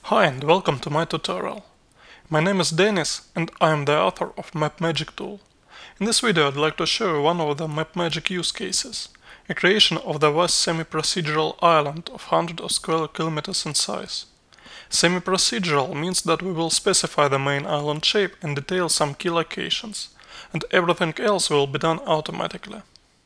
Hi and welcome to my tutorial. My name is Dennis and I am the author of MapMagic tool. In this video I'd like to show you one of the MapMagic use cases, a creation of the vast semi-procedural island of hundreds of square kilometers in size. Semi-procedural means that we will specify the main island shape and detail some key locations, and everything else will be done automatically.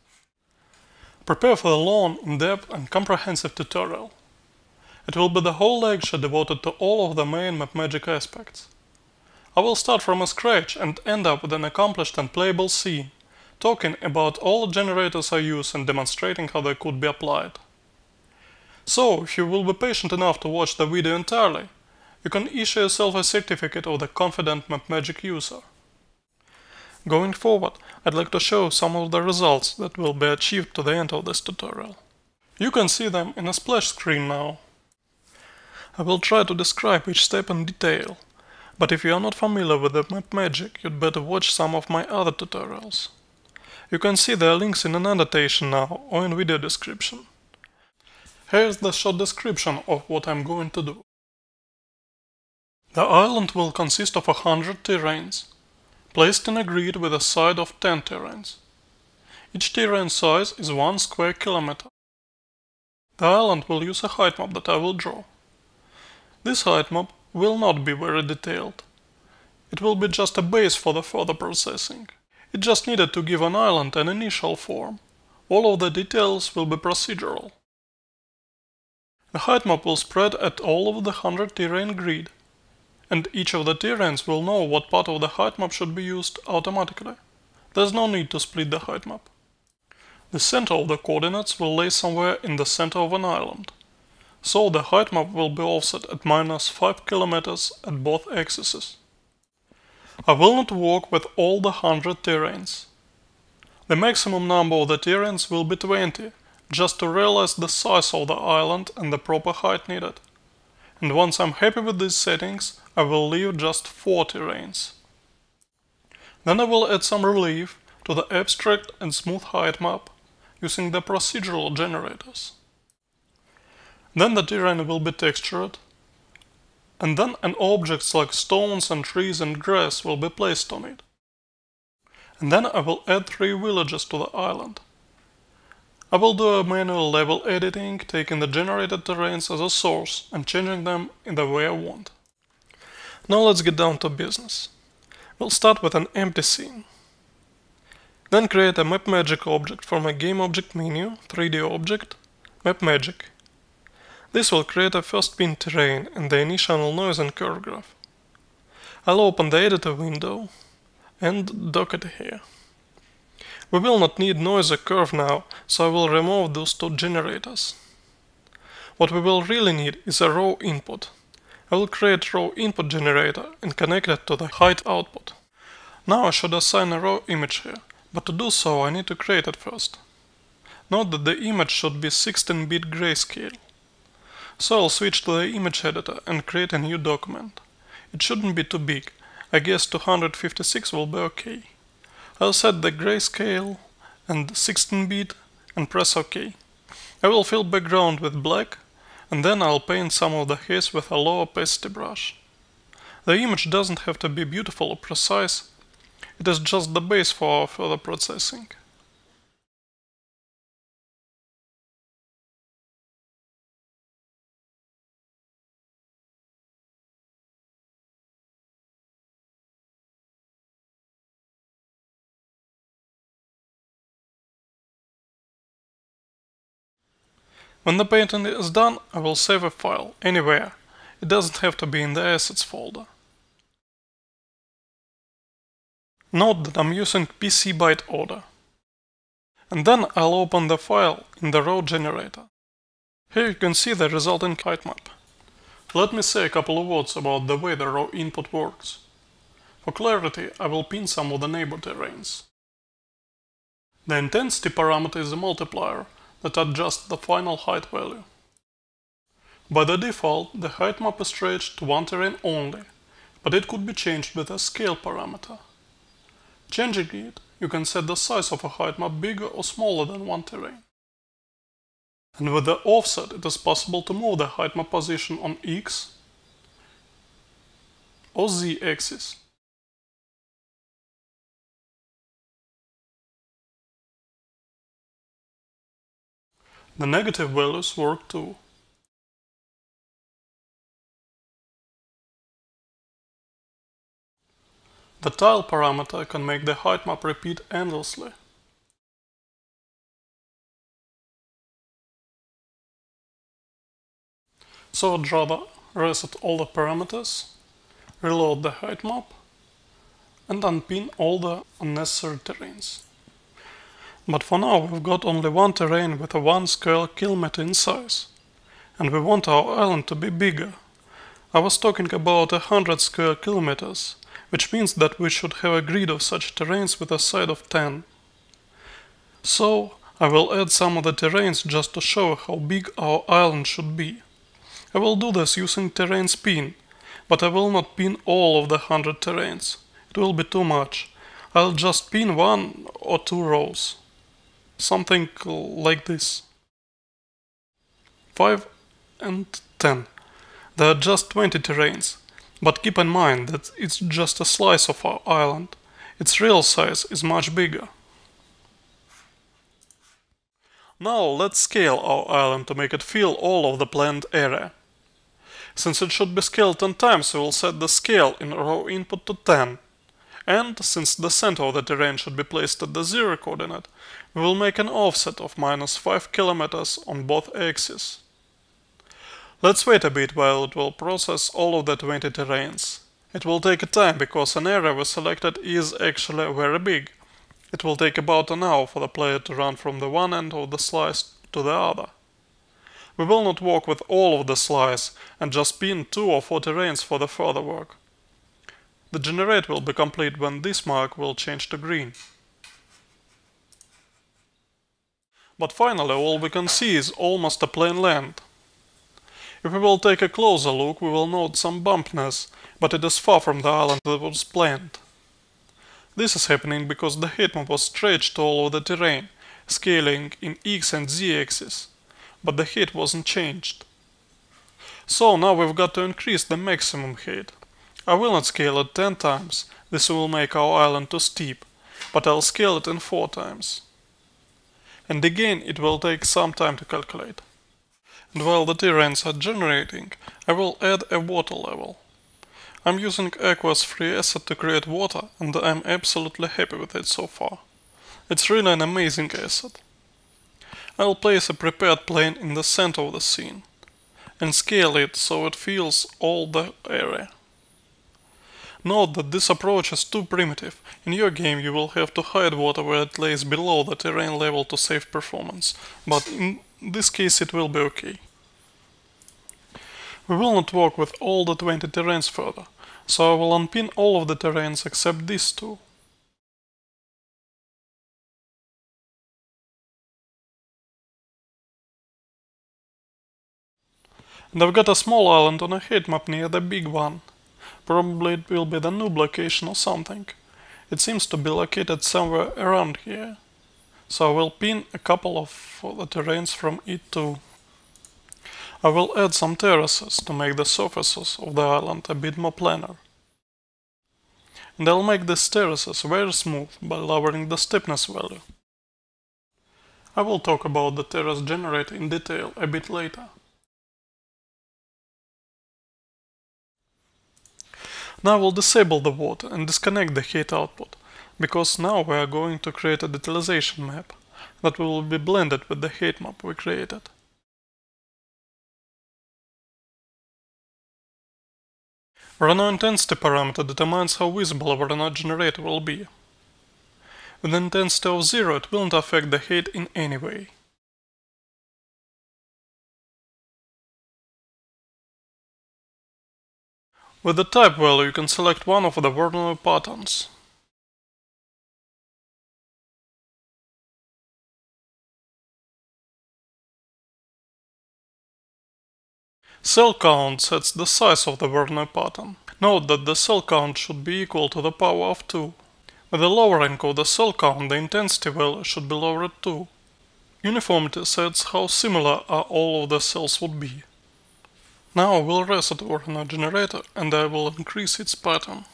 Prepare for a long, in-depth and comprehensive tutorial. It will be the whole lecture devoted to all of the main MapMagic aspects. I will start from scratch and end up with an accomplished and playable scene, talking about all generators I use and demonstrating how they could be applied. So, if you will be patient enough to watch the video entirely, you can issue yourself a certificate of the confident MapMagic user. Going forward, I'd like to show some of the results that will be achieved to the end of this tutorial. You can see them in a splash screen now. I will try to describe each step in detail, but if you are not familiar with the MapMagic, you'd better watch some of my other tutorials. You can see their links in an annotation now or in video description. Here's the short description of what I'm going to do. The island will consist of 100 terrains, placed in a grid with a side of 10 terrains. Each terrain size is 1 square kilometer. The island will use a height map that I will draw. This height map will not be very detailed. It will be just a base for the further processing. It just needed to give an island an initial form. All of the details will be procedural. The height map will spread at all of the 100 terrain grid, and each of the terrains will know what part of the height map should be used automatically. There's no need to split the height map. The center of the coordinates will lay somewhere in the center of an island. So the height map will be offset at -5 kilometers at both axes. I will not work with all the 100 terrains. The maximum number of the terrains will be 20, just to realize the size of the island and the proper height needed. And once I'm happy with these settings, I will leave just 4 terrains. Then I will add some relief to the abstract and smooth height map using the procedural generators. Then the terrain will be textured, and then an objects like stones and trees and grass will be placed on it. And then I will add 3 villages to the island. I will do a manual level editing, taking the generated terrains as a source and changing them in the way I want. Now let's get down to business. We'll start with an empty scene. Then create a MapMagic object from a Game Object menu, 3D object, MapMagic. This will create a first pin terrain and the initial noise and curve graph. I'll open the editor window and dock it here. We will not need noise or curve now, so I will remove those 2 generators. What we will really need is a raw input. I will create raw input generator and connect it to the height output. Now I should assign a raw image here, but to do so I need to create it first. Note that the image should be 16-bit grayscale. So I'll switch to the image editor and create a new document. It shouldn't be too big, I guess 256 will be okay. I'll set the grayscale and 16-bit and press OK. I will fill background with black, and then I'll paint some of the haze with a low opacity brush. The image doesn't have to be beautiful or precise, it is just the base for our further processing. When the painting is done, I will save a file, anywhere. It doesn't have to be in the Assets folder. Note that I'm using PC byte order. And then I'll open the file in the raw generator. Here you can see the resulting height map. Let me say a couple of words about the way the raw input works. For clarity, I will pin some of the neighbor terrains. The intensity parameter is a multiplier that adjusts the final height value. By the default, the height map is stretched to 1 terrain only, but it could be changed with a scale parameter. Changing it, you can set the size of a height map bigger or smaller than 1 terrain. And with the offset, it is possible to move the height map position on X or z-axis. The negative values work too. The tile parameter can make the height map repeat endlessly. So I'd rather reset all the parameters, reload the height map, and unpin all the unnecessary terrains. But for now we've got only one terrain with a 1 square kilometer in size, and we want our island to be bigger. I was talking about 100 square kilometers, which means that we should have a grid of such terrains with a side of 10. So I will add some of the terrains just to show how big our island should be. I will do this using terrain spin, but I will not pin all of the 100 terrains. It will be too much. I'll just pin 1 or 2 rows. Something like this. 5 and 10. There are just 20 terrains, but keep in mind that it's just a slice of our island. Its real size is much bigger. Now let's scale our island to make it fill all of the planned area. Since it should be scaled 10 times, we will set the scale in row input to 10. And since the center of the terrain should be placed at the 0 coordinate, we will make an offset of -5 kilometers on both axes. Let's wait a bit while it will process all of the 20 terrains. It will take a time because an area we selected is actually very big. It will take about an hour for the player to run from the one end of the slice to the other. We will not work with all of the slice and just pin 2 or 4 terrains for the further work. The generate will be complete when this mark will change to green. But finally all we can see is almost a plain land. If we will take a closer look, we will note some bumpiness, but it is far from the island that was planned. This is happening because the heatmap was stretched to all of the terrain, scaling in X and Z axis, but the height wasn't changed. So now we've got to increase the maximum height. I will not scale it 10 times, this will make our island too steep, but I'll scale it in 4 times. And again it will take some time to calculate. And while the terrains are generating, I will add a water level. I'm using AQUAS free asset to create water and I'm absolutely happy with it so far. It's really an amazing asset. I'll place a prepared plane in the center of the scene and scale it so it fills all the area. Note that this approach is too primitive. In your game you will have to hide water where it lays below the terrain level to save performance, but in this case it will be okay. We will not work with all the 20 terrains further, so I will unpin all of the terrains except these 2. And I've got a small island on a heat map near the big one. Probably it will be the noob location or something. It seems to be located somewhere around here. So I will pin a couple of the terrains from it too. I will add some terraces to make the surfaces of the island a bit more planar. And I'll make these terraces very smooth by lowering the steepness value. I will talk about the terrace generator in detail a bit later. Now I will disable the water and disconnect the heat output, because now we are going to create a detalization map that will be blended with the heat map we created. Renault intensity parameter determines how visible a Renault generator will be. With an intensity of 0 it will not affect the heat in any way. With the type value you can select one of the Renault patterns. Cell count sets the size of the Renault pattern. Note that the cell count should be equal to the power of 2. With the lowering of the cell count, the intensity value should be lowered too. Uniformity sets how similar all of the cells would be. Now I will reset the Voronoi generator and I will increase its pattern.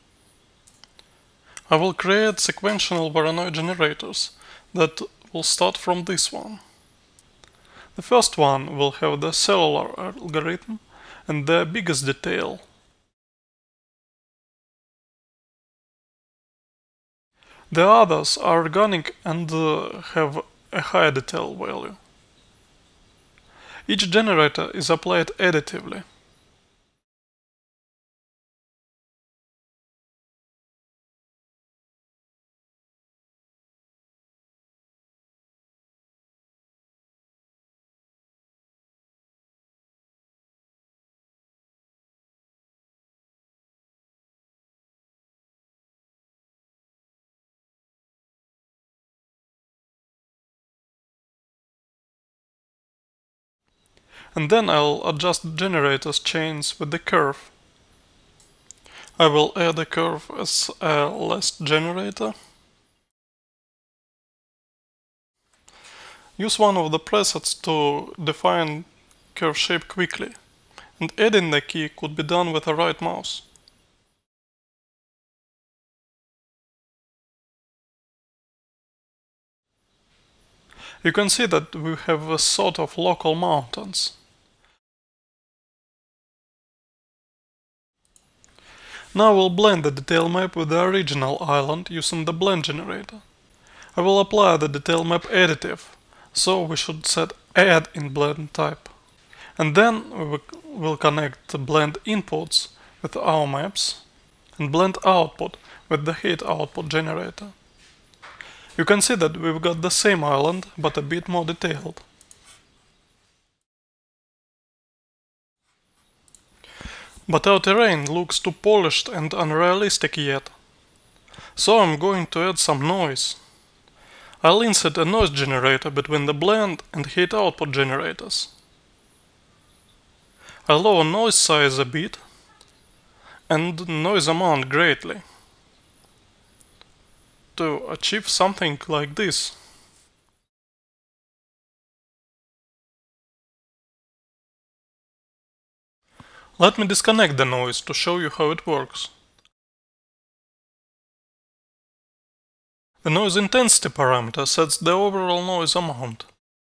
I will create sequential Voronoi generators that will start from this one. The first one will have the cellular algorithm and the biggest detail. The others are organic and have a high detail value. Each generator is applied additively. And then I'll adjust the generator's chains with the curve. I will add a curve as a last generator. Use one of the presets to define curve shape quickly, and adding the key could be done with a right mouse. You can see that we have a sort of local mountains. Now we'll blend the detail map with the original island using the blend generator. I will apply the detail map additive, so we should set add in blend type. And then we will connect the blend inputs with our maps and blend output with the heat output generator. You can see that we've got the same island, but a bit more detailed. But our terrain looks too polished and unrealistic yet. So I'm going to add some noise. I'll insert a noise generator between the blend and heat output generators. I'll lower noise size a bit and noise amount greatly to achieve something like this. Let me disconnect the noise to show you how it works. The noise intensity parameter sets the overall noise amount.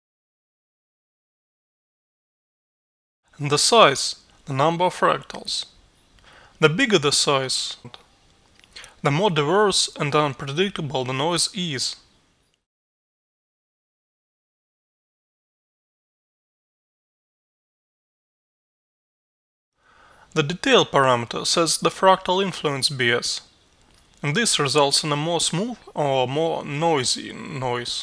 And the size, the number of fractals. The bigger the size, the more diverse and unpredictable the noise is. The detail parameter sets the fractal influence bias, and this results in a more smooth or more noisy noise.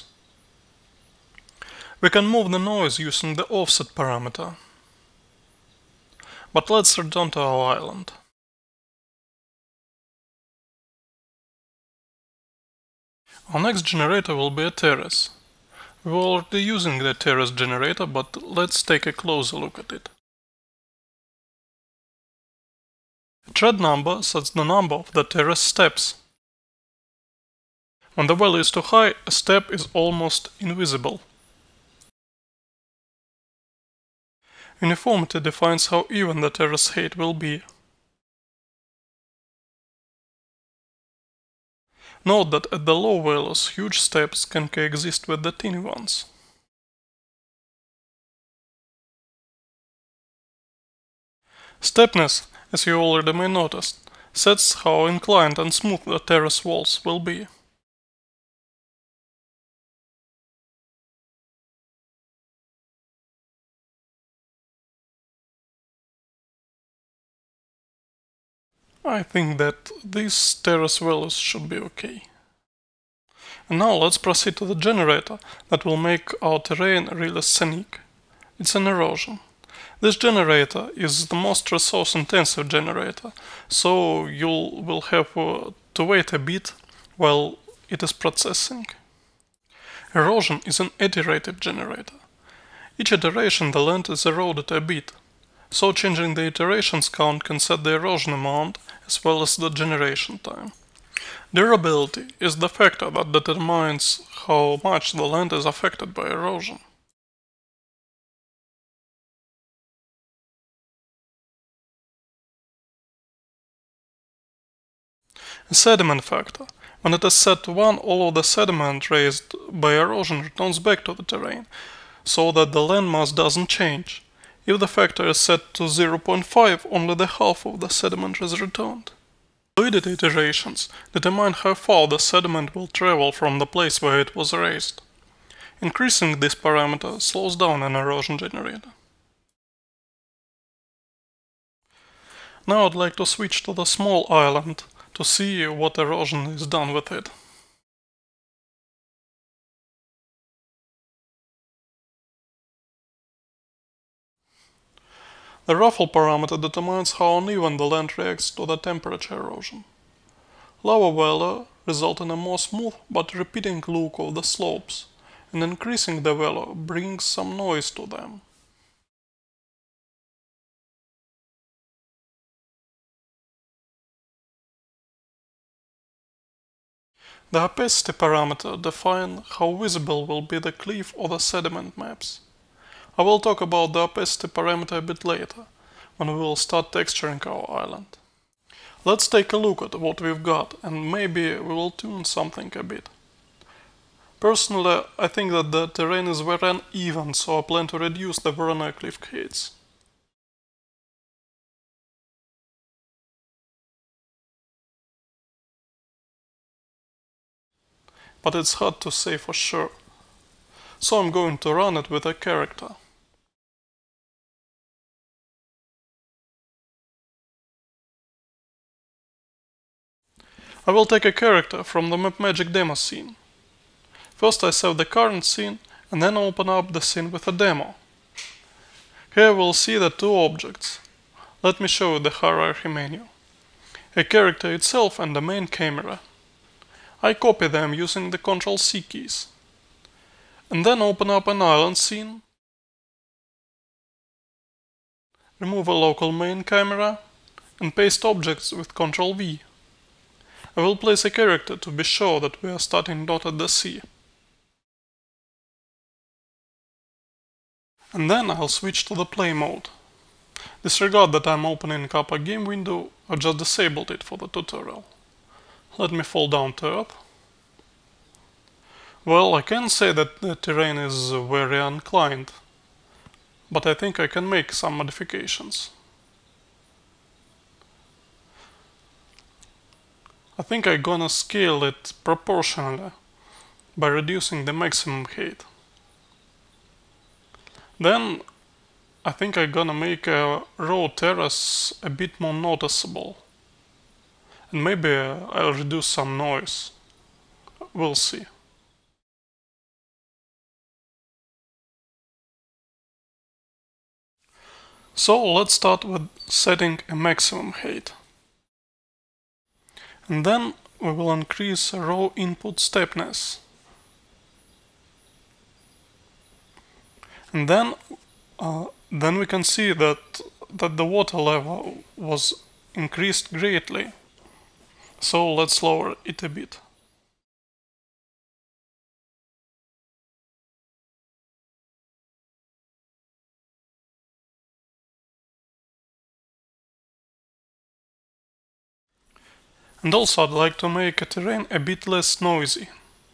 We can move the noise using the offset parameter. But let's return to our island. Our next generator will be a terrace. We were already using the terrace generator, but let's take a closer look at it. A thread number sets the number of the terrace steps. When the value is too high, a step is almost invisible. Uniformity defines how even the terrace height will be. Note that at the low values, huge steps can coexist with the tiny ones. Stepness, as you already may notice, sets how inclined and smooth the terrace walls will be. I think that these terrace values should be okay. And now let's proceed to the generator that will make our terrain really scenic. It's an erosion. This generator is the most resource intensive generator, so you will have to wait a bit while it is processing. Erosion is an iterative generator. Each iteration the land is eroded a bit, so changing the iterations count can set the erosion amount as well as the generation time. Durability is the factor that determines how much the land is affected by erosion. A sediment factor. When it is set to 1, all of the sediment raised by erosion returns back to the terrain, so that the landmass doesn't change. If the factor is set to 0.5, only the half of the sediment is returned. Fluidity iterations determine how far the sediment will travel from the place where it was raised. Increasing this parameter slows down an erosion generator. Now I'd like to switch to the small island to see what erosion is done with it. The ruffle parameter determines how uneven the land reacts to the temperature erosion. Lower value results in a more smooth but repeating look of the slopes, and increasing the value brings some noise to them. The opacity parameter defines how visible will be the cliff or the sediment maps. I will talk about the opacity parameter a bit later, when we will start texturing our island. Let's take a look at what we've got, and maybe we will tune something a bit. Personally, I think that the terrain is very uneven, so I plan to reduce the Voronoi cliff heights. But it's hard to say for sure. So I'm going to run it with a character. I will take a character from the MapMagic demo scene. First I save the current scene and then open up the scene with a demo. Here we'll see the two objects. Let me show you the hierarchy menu. A character itself and the main camera. I copy them using the Ctrl+C keys. And then open up an island scene. Remove a local main camera and paste objects with Ctrl+V. I will place a character to be sure that we are starting not at the sea. And then I'll switch to the play mode. Disregard that I'm opening up a game window, I just disabled it for the tutorial. Let me fall down to Earth. Well, I can say that the terrain is very inclined, but I think I can make some modifications. I think I'm gonna scale it proportionally by reducing the maximum height. Then I think I'm gonna make a raw terrace a bit more noticeable. And maybe I'll reduce some noise. We'll see. So let's start with setting a maximum height. And then we will increase raw input steepness. And then we can see that the water level was increased greatly. So let's lower it a bit. And also I'd like to make a terrain a bit less noisy.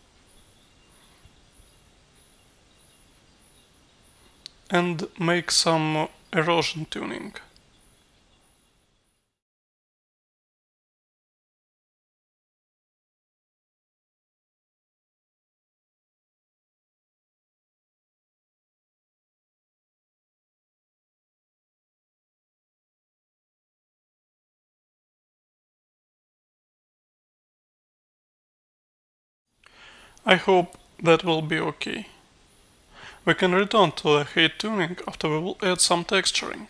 And make some erosion tuning. I hope that will be okay. We can return to the height tuning after we will add some texturing.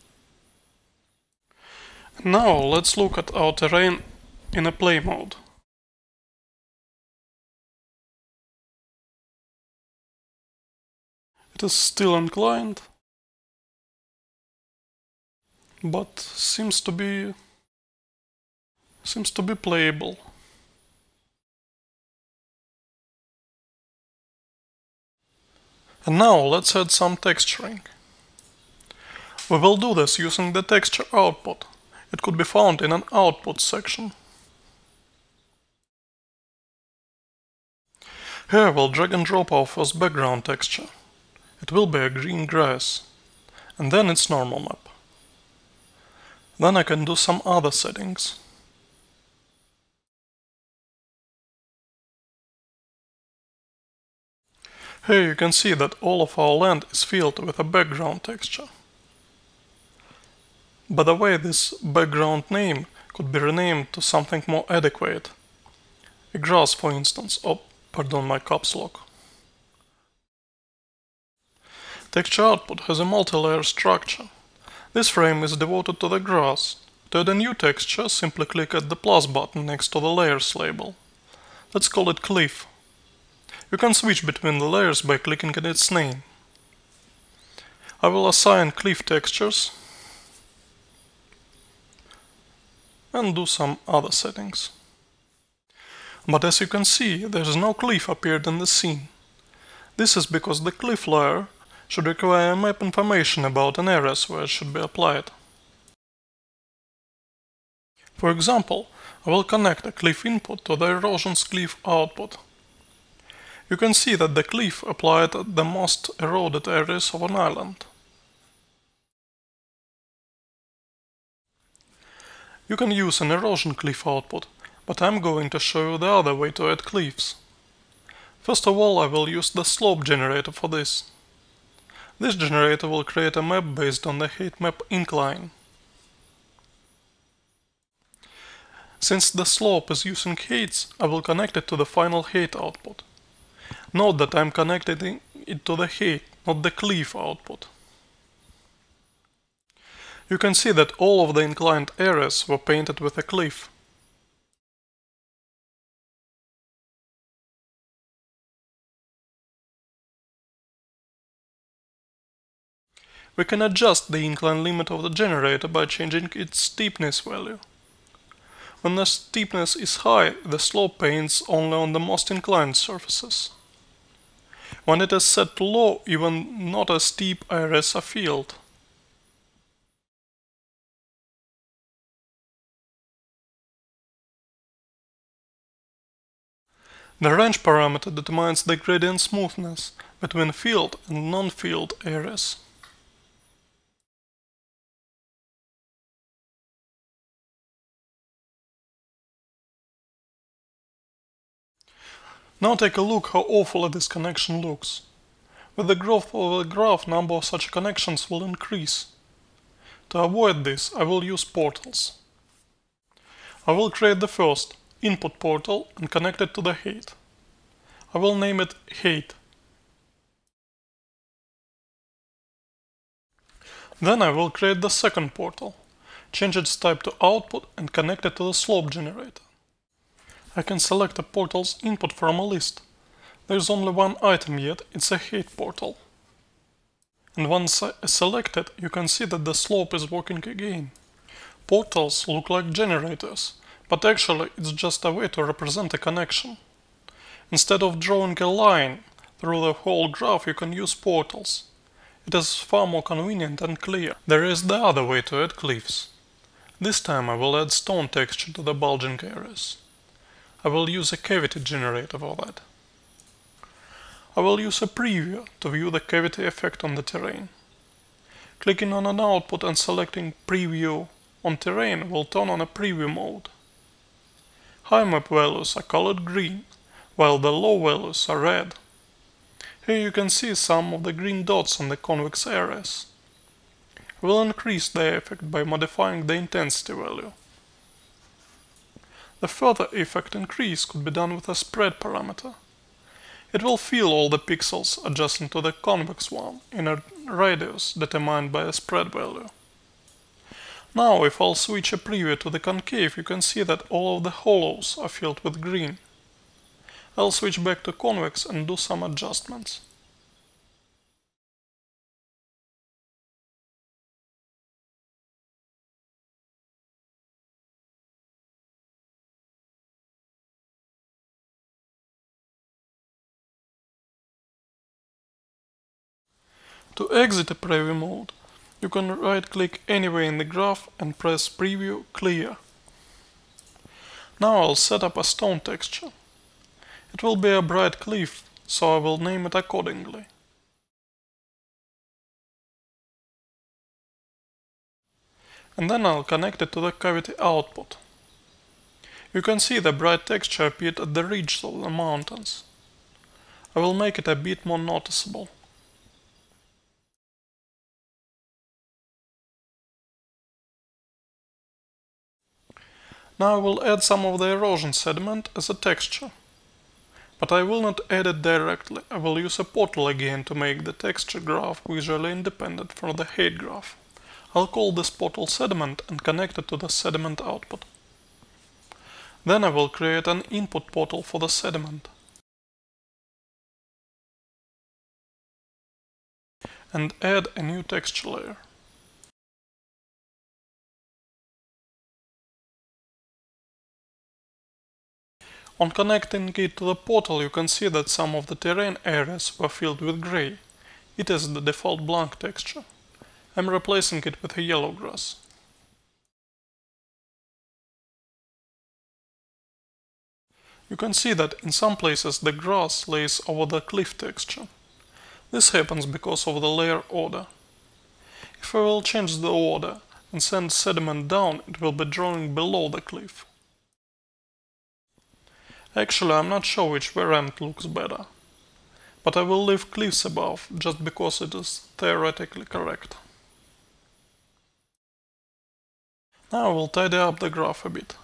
Now let's look at our terrain in a play mode. It is still inclined, but seems to be playable. And now let's add some texturing. We will do this using the texture output. It could be found in an output section. Here I will drag and drop our first background texture. It will be a green grass. And then it's normal map. Then I can do some other settings. Here you can see that all of our land is filled with a background texture. By the way, this background name could be renamed to something more adequate. A grass, for instance, or pardon my caps lock. Texture output has a multi-layer structure. This frame is devoted to the grass. To add a new texture, simply click at the plus button next to the layers label. Let's call it cliff. You can switch between the layers by clicking at its name. I will assign cliff textures and do some other settings. But as you can see, there's no cliff appeared in the scene. This is because the cliff layer should require map information about an area where it should be applied. For example, I will connect a cliff input to the erosion's cliff output. You can see that the cliff applied at the most eroded areas of an island. You can use an erosion cliff output, but I'm going to show you the other way to add cliffs. First of all, I will use the slope generator for this. This generator will create a map based on the height map incline. Since the slope is using heights, I will connect it to the final height output. Note that I'm connecting it to the height, not the cliff output. You can see that all of the inclined areas were painted with a cliff. We can adjust the incline limit of the generator by changing its steepness value. When the steepness is high, the slope paints only on the most inclined surfaces. When it is set to low, even not as steep areas are filled. The range parameter determines the gradient smoothness between filled and non-filled areas. Now take a look how awful this connection looks. With the growth of the graph, number of such connections will increase. To avoid this, I will use portals. I will create the first input portal and connect it to the height. I will name it height. Then I will create the second portal, change its type to output and connect it to the slope generator. I can select a portal's input from a list. There's only one item yet, it's a height portal. And once selected, you can see that the slope is working again. Portals look like generators, but actually it's just a way to represent a connection. Instead of drawing a line through the whole graph, you can use portals. It is far more convenient and clear. There is the other way to add cliffs. This time I will add stone texture to the bulging areas. I will use a cavity generator for that. I will use a preview to view the cavity effect on the terrain. Clicking on an output and selecting preview on terrain will turn on a preview mode. High map values are colored green, while the low values are red. Here you can see some of the green dots on the convex areas. I will increase the effect by modifying the intensity value. The further effect increase could be done with a spread parameter. It will fill all the pixels adjacent to the convex one in a radius determined by a spread value. Now if I'll switch a preview to the concave, you can see that all of the hollows are filled with green. I'll switch back to convex and do some adjustments. To exit a preview mode, you can right-click anywhere in the graph and press Preview Clear. Now I'll set up a stone texture. It will be a bright cliff, so I will name it accordingly. And then I'll connect it to the cavity output. You can see the bright texture appeared at the ridges of the mountains. I will make it a bit more noticeable. Now I will add some of the erosion sediment as a texture. But I will not add it directly, I will use a portal again to make the texture graph visually independent from the height graph. I'll call this portal sediment and connect it to the sediment output. Then I will create an input portal for the sediment. And add a new texture layer. On connecting it to the portal, you can see that some of the terrain areas were filled with gray. It is the default blank texture. I'm replacing it with a yellow grass. You can see that in some places the grass lays over the cliff texture. This happens because of the layer order. If I will change the order and send sediment down, it will be drawing below the cliff. Actually, I'm not sure which variant looks better, but I will leave cliffs above just because it is theoretically correct. Now I will tidy up the graph a bit.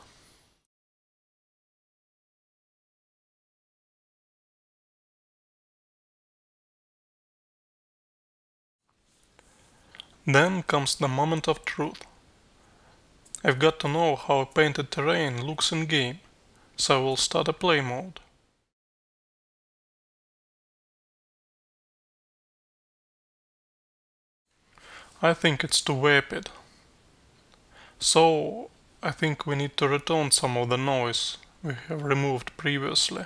Then comes the moment of truth. I've got to know how a painted terrain looks in game, so I will start a play mode. I think it's too vapid. So I think we need to return some of the noise we have removed previously.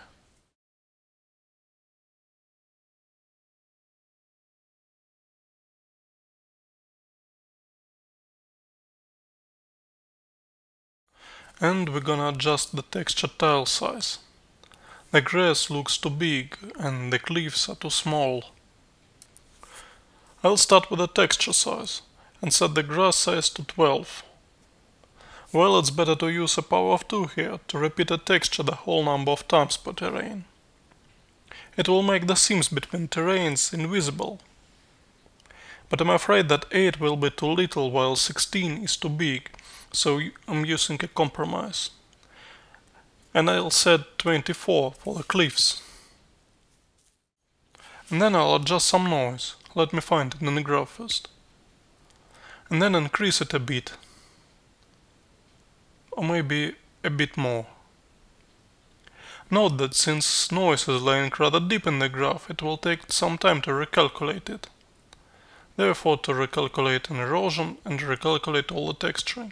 And we're gonna adjust the texture tile size. The grass looks too big and the cliffs are too small. I'll start with the texture size and set the grass size to 12. Well, it's better to use a power of 2 here to repeat a texture the whole number of times per terrain. It will make the seams between terrains invisible. But I'm afraid that 8 will be too little while 16 is too big, so I'm using a compromise. And I'll set 24 for the cliffs. And then I'll adjust some noise. Let me find it in the graph first. And then increase it a bit. Or maybe a bit more. Note that since noise is lying rather deep in the graph, it will take some time to recalculate it. Therefore, to recalculate an erosion and recalculate all the texturing.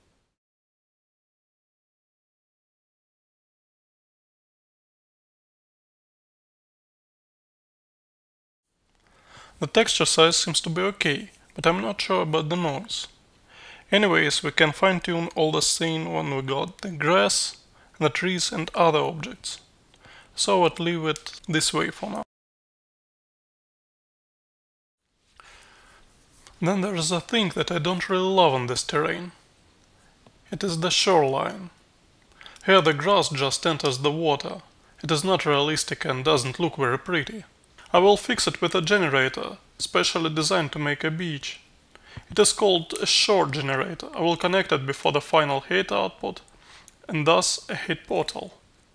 The texture size seems to be okay, but I'm not sure about the noise. Anyways, we can fine-tune all the scene when we got the grass, the trees and other objects. So I'll leave it this way for now. Then there is a thing that I don't really love on this terrain. It is the shoreline. Here the grass just enters the water. It is not realistic and doesn't look very pretty. I will fix it with a generator, specially designed to make a beach. It is called a shore generator. I will connect it before the final height output, and thus a height portal.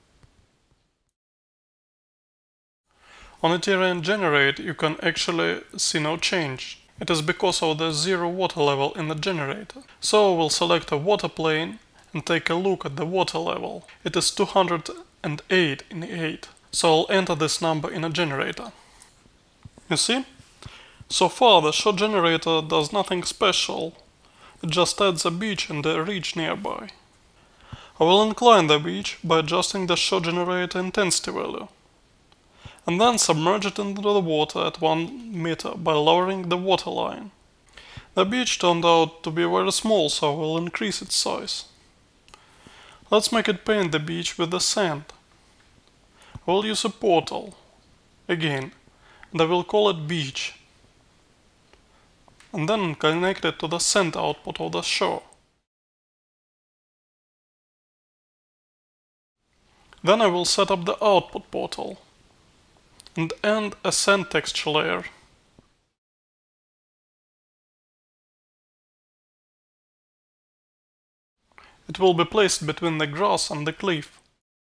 On the terrain generate you can actually see no change. It is because of the zero water level in the generator. So I will select a water plane and take a look at the water level. It is 208 in 8, so I'll enter this number in a generator. You see? So far the shore generator does nothing special, it just adds a beach and a ridge nearby. I will incline the beach by adjusting the shore generator intensity value, and then submerge it into the water at 1 meter by lowering the water line. The beach turned out to be very small, so I will increase its size. Let's make it paint the beach with the sand. I will use a portal again, and I will call it beach, and then connect it to the send output of the shore. Then I will set up the output portal and end a send texture layer. It will be placed between the grass and the cliff.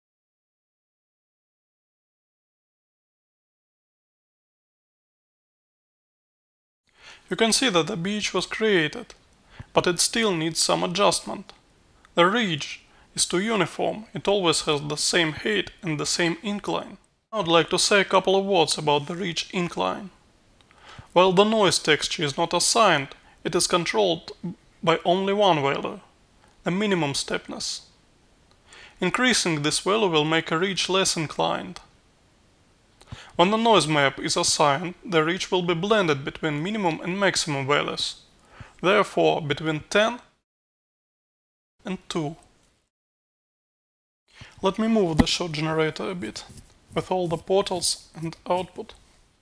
You can see that the beach was created, but it still needs some adjustment. The ridge is too uniform, it always has the same height and the same incline. I would like to say a couple of words about the ridge incline. While the noise texture is not assigned, it is controlled by only one value, the minimum steepness. Increasing this value will make a ridge less inclined. When the noise map is assigned, the ridge will be blended between minimum and maximum values, therefore between 10 and 2. Let me move the shot generator a bit, with all the portals and output.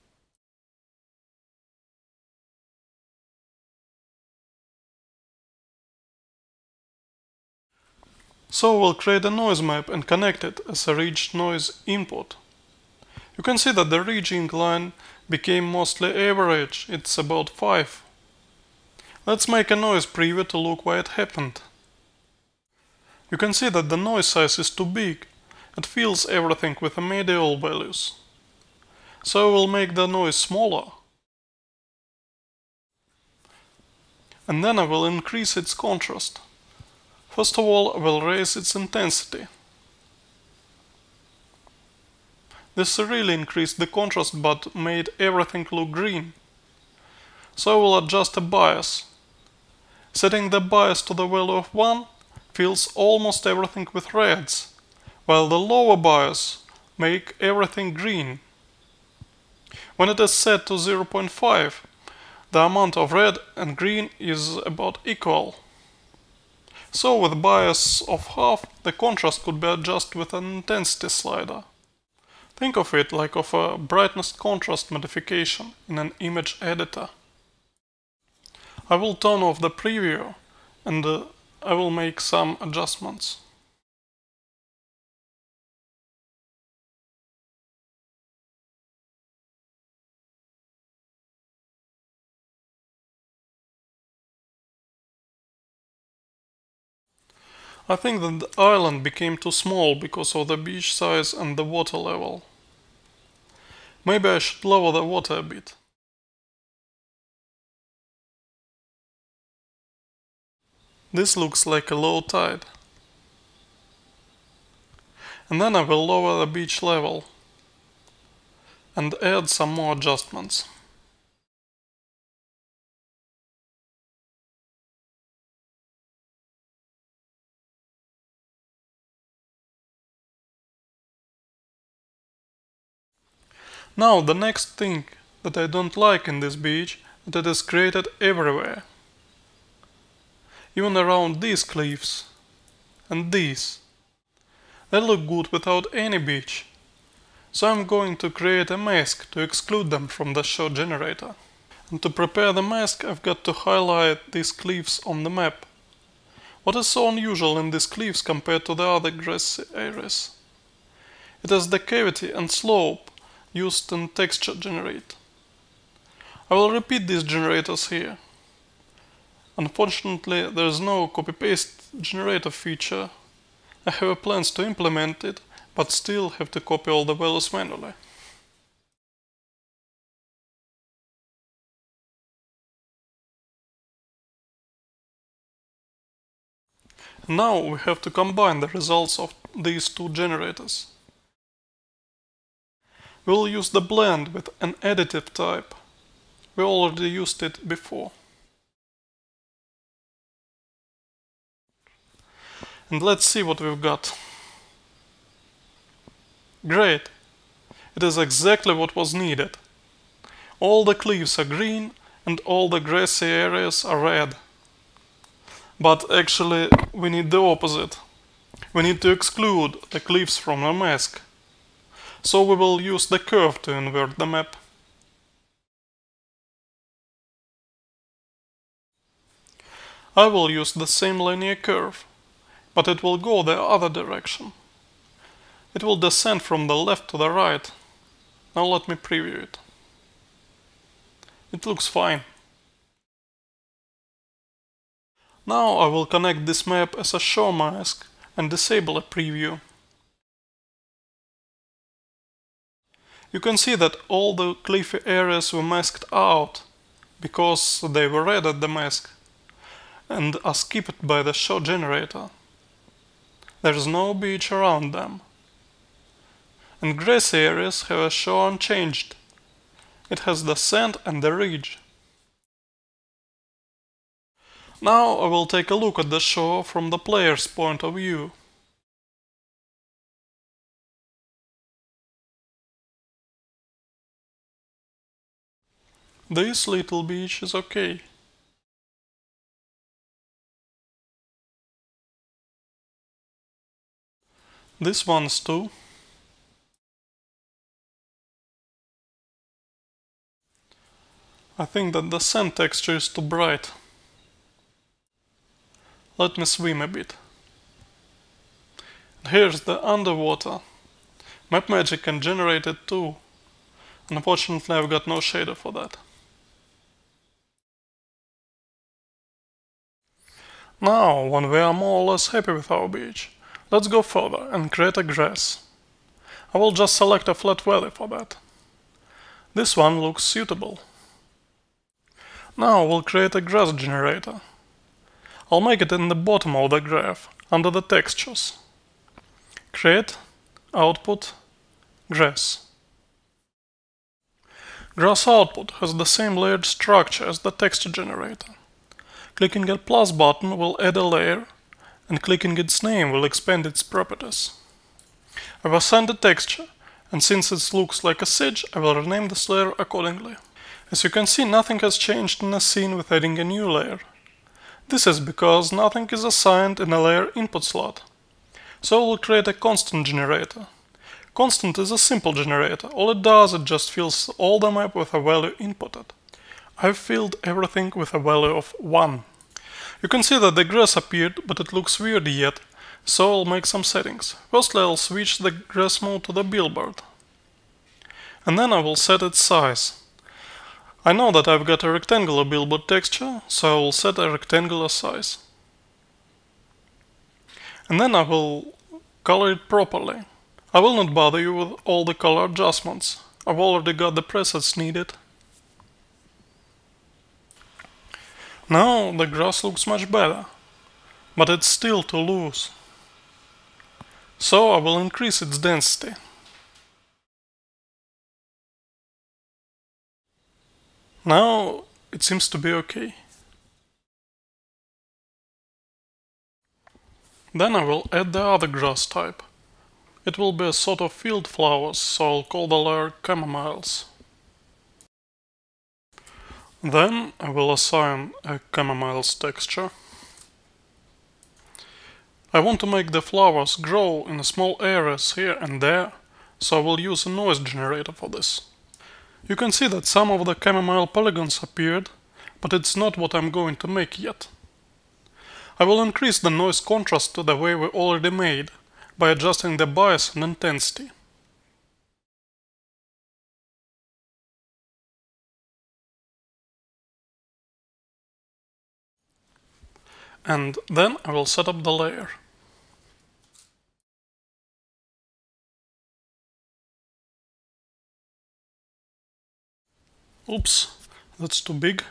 So we'll create a noise map and connect it as a ridge noise input. You can see that the ridge incline became mostly average, it's about 5. Let's make a noise preview to look why it happened. You can see that the noise size is too big, it fills everything with the medial values. So we'll make the noise smaller. And then I will increase its contrast. First of all, I will raise its intensity. This really increased the contrast but made everything look green. So I will adjust the bias. Setting the bias to the value of 1 fills almost everything with reds, while the lower bias make everything green. When it is set to 0.5, the amount of red and green is about equal. So with bias of half, the contrast could be adjusted with an intensity slider. Think of it like of a brightness contrast modification in an image editor. I will turn off the preview and I will make some adjustments. I think that the island became too small because of the beach size and the water level. Maybe I should lower the water a bit. This looks like a low tide. And then I will lower the beach level and add some more adjustments. Now the next thing that I don't like in this beach is that it is created everywhere. Even around these cliffs and these. They look good without any beach. So I'm going to create a mask to exclude them from the shot generator. And to prepare the mask I've got to highlight these cliffs on the map. What is so unusual in these cliffs compared to the other grassy areas? It is the cavity and slope used in texture generate. I will repeat these generators here. Unfortunately, there is no copy-paste generator feature. I have plans to implement it, but still have to copy all the values manually. Now we have to combine the results of these two generators. We'll use the blend with an additive type. We already used it before. And let's see what we've got. Great! It is exactly what was needed. All the cliffs are green and all the grassy areas are red. But actually we need the opposite. We need to exclude the cliffs from the mask. so we will use the curve to invert the map. I will use the same linear curve, but it will go the other direction. It will descend from the left to the right. Now let me preview it. It looks fine. Now I will connect this map as a show mask and disable a preview. You can see that all the cliffy areas were masked out because they were red at the mask and are skipped by the show generator. There is no beach around them. And grassy areas have a show unchanged. It has the sand and the ridge. Now I will take a look at the show from the player's point of view. This little beach is okay. This one's too. I think that the sand texture is too bright. Let me swim a bit. Here's the underwater. MapMagic can generate it too. Unfortunately, I've got no shader for that. Now, when we are more or less happy with our beach, let's go further and create a grass. I will just select a flat valley for that. This one looks suitable. Now we'll create a grass generator. I'll make it in the bottom of the graph, under the textures. Create, output, grass. Grass output has the same layered structure as the texture generator. Clicking a plus button will add a layer, and clicking its name will expand its properties. I've assigned a texture, and since it looks like a sedge, I will rename this layer accordingly. As you can see, nothing has changed in the scene with adding a new layer. This is because nothing is assigned in a layer input slot. So we'll create a constant generator. Constant is a simple generator. All it does, it just fills all the map with a value inputted. I've filled everything with a value of 1. You can see that the grass appeared, but it looks weird yet, so I'll make some settings. Firstly, I'll switch the grass mode to the billboard. And then I will set its size. I know that I've got a rectangular billboard texture, so I will set a rectangular size. And then I will color it properly. I will not bother you with all the color adjustments. I've already got the presets needed. Now the grass looks much better, but it's still too loose. So I will increase its density. Now it seems to be okay. Then I will add the other grass type. It will be a sort of field flowers, so I'll call the layer chamomiles. Then I will assign a chamomiles texture. I want to make the flowers grow in small areas here and there, so I will use a noise generator for this. You can see that some of the chamomile polygons appeared, but it's not what I'm going to make yet. I will increase the noise contrast to the way we already made, by adjusting the bias and intensity. And then I will set up the layer. Oops, that's too big.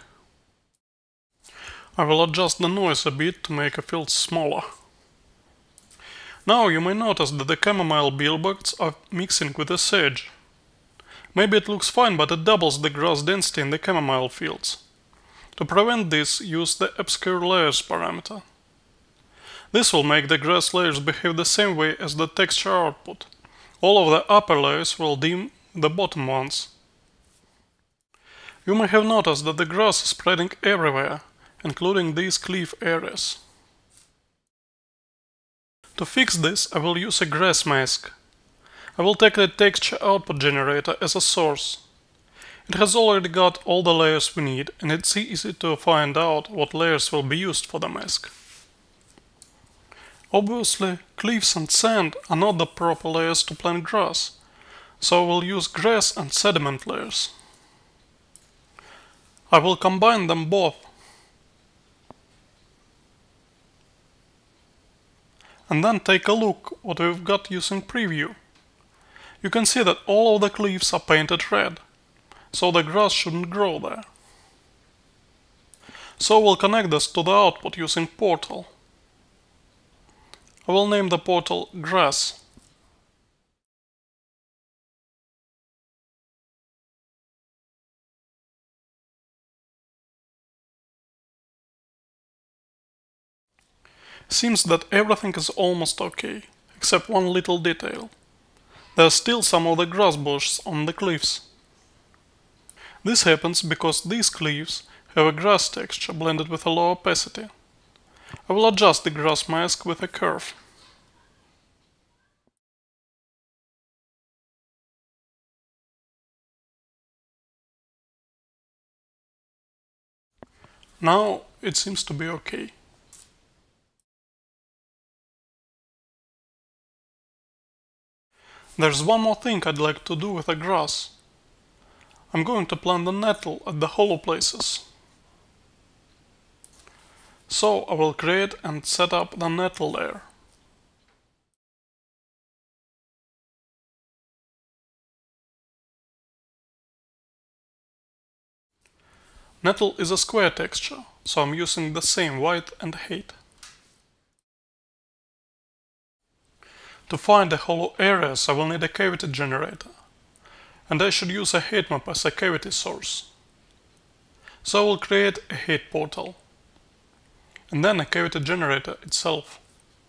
I will adjust the noise a bit to make a field smaller. Now you may notice that the chamomile billboards are mixing with the sedge. Maybe it looks fine, but it doubles the grass density in the chamomile fields. To prevent this, use the obscure layers parameter. This will make the grass layers behave the same way as the texture output. All of the upper layers will dim the bottom ones. You may have noticed that the grass is spreading everywhere, including these cliff areas. To fix this, I will use a grass mask. I will take the texture output generator as a source. It has already got all the layers we need, and it's easy to find out what layers will be used for the mask. Obviously, cliffs and sand are not the proper layers to plant grass, so I will use grass and sediment layers. I will combine them both and then take a look what we've got using preview. You can see that all of the cliffs are painted red, so the grass shouldn't grow there. So we'll connect this to the output using portal. I will name the portal grass. Seems that everything is almost okay, except one little detail. There are still some of the grass bushes on the cliffs. This happens because these cliffs have a grass texture blended with a low opacity. I will adjust the grass mask with a curve. Now it seems to be okay. There's one more thing I'd like to do with the grass. I'm going to plant the nettle at the hollow places. So I will create and set up the nettle layer. Nettle is a square texture, so I'm using the same white and height. To find the hollow areas I will need a cavity generator, and I should use a height map as a cavity source. So I will create a height portal, and then a cavity generator itself.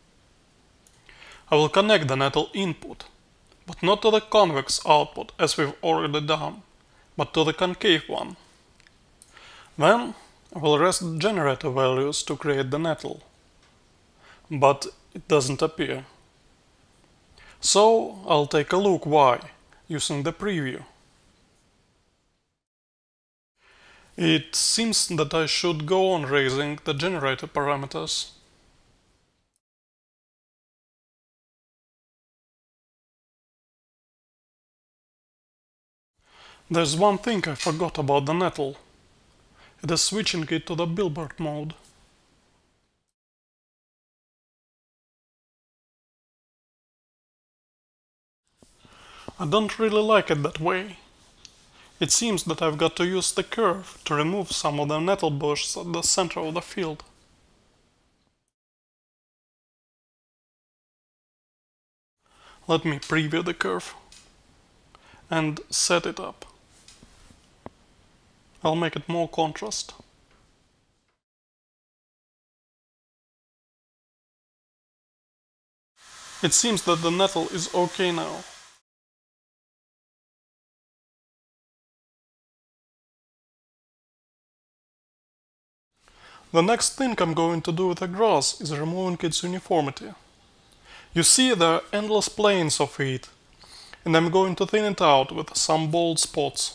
I will connect the nettle input, but not to the convex output as we've already done, but to the concave one. Then I will rest the generator values to create the nettle, but it doesn't appear. So I'll take a look why, using the preview. It seems that I should go on raising the generator parameters. There's one thing I forgot about the nettle. It is switching it to the billboard mode. I don't really like it that way. It seems that I've got to use the curve to remove some of the nettle bushes at the center of the field. Let me preview the curve and set it up. I'll make it more contrast. It seems that the nettle is okay now. The next thing I'm going to do with the grass is removing its uniformity. You see there are endless planes of it, and I'm going to thin it out with some bold spots.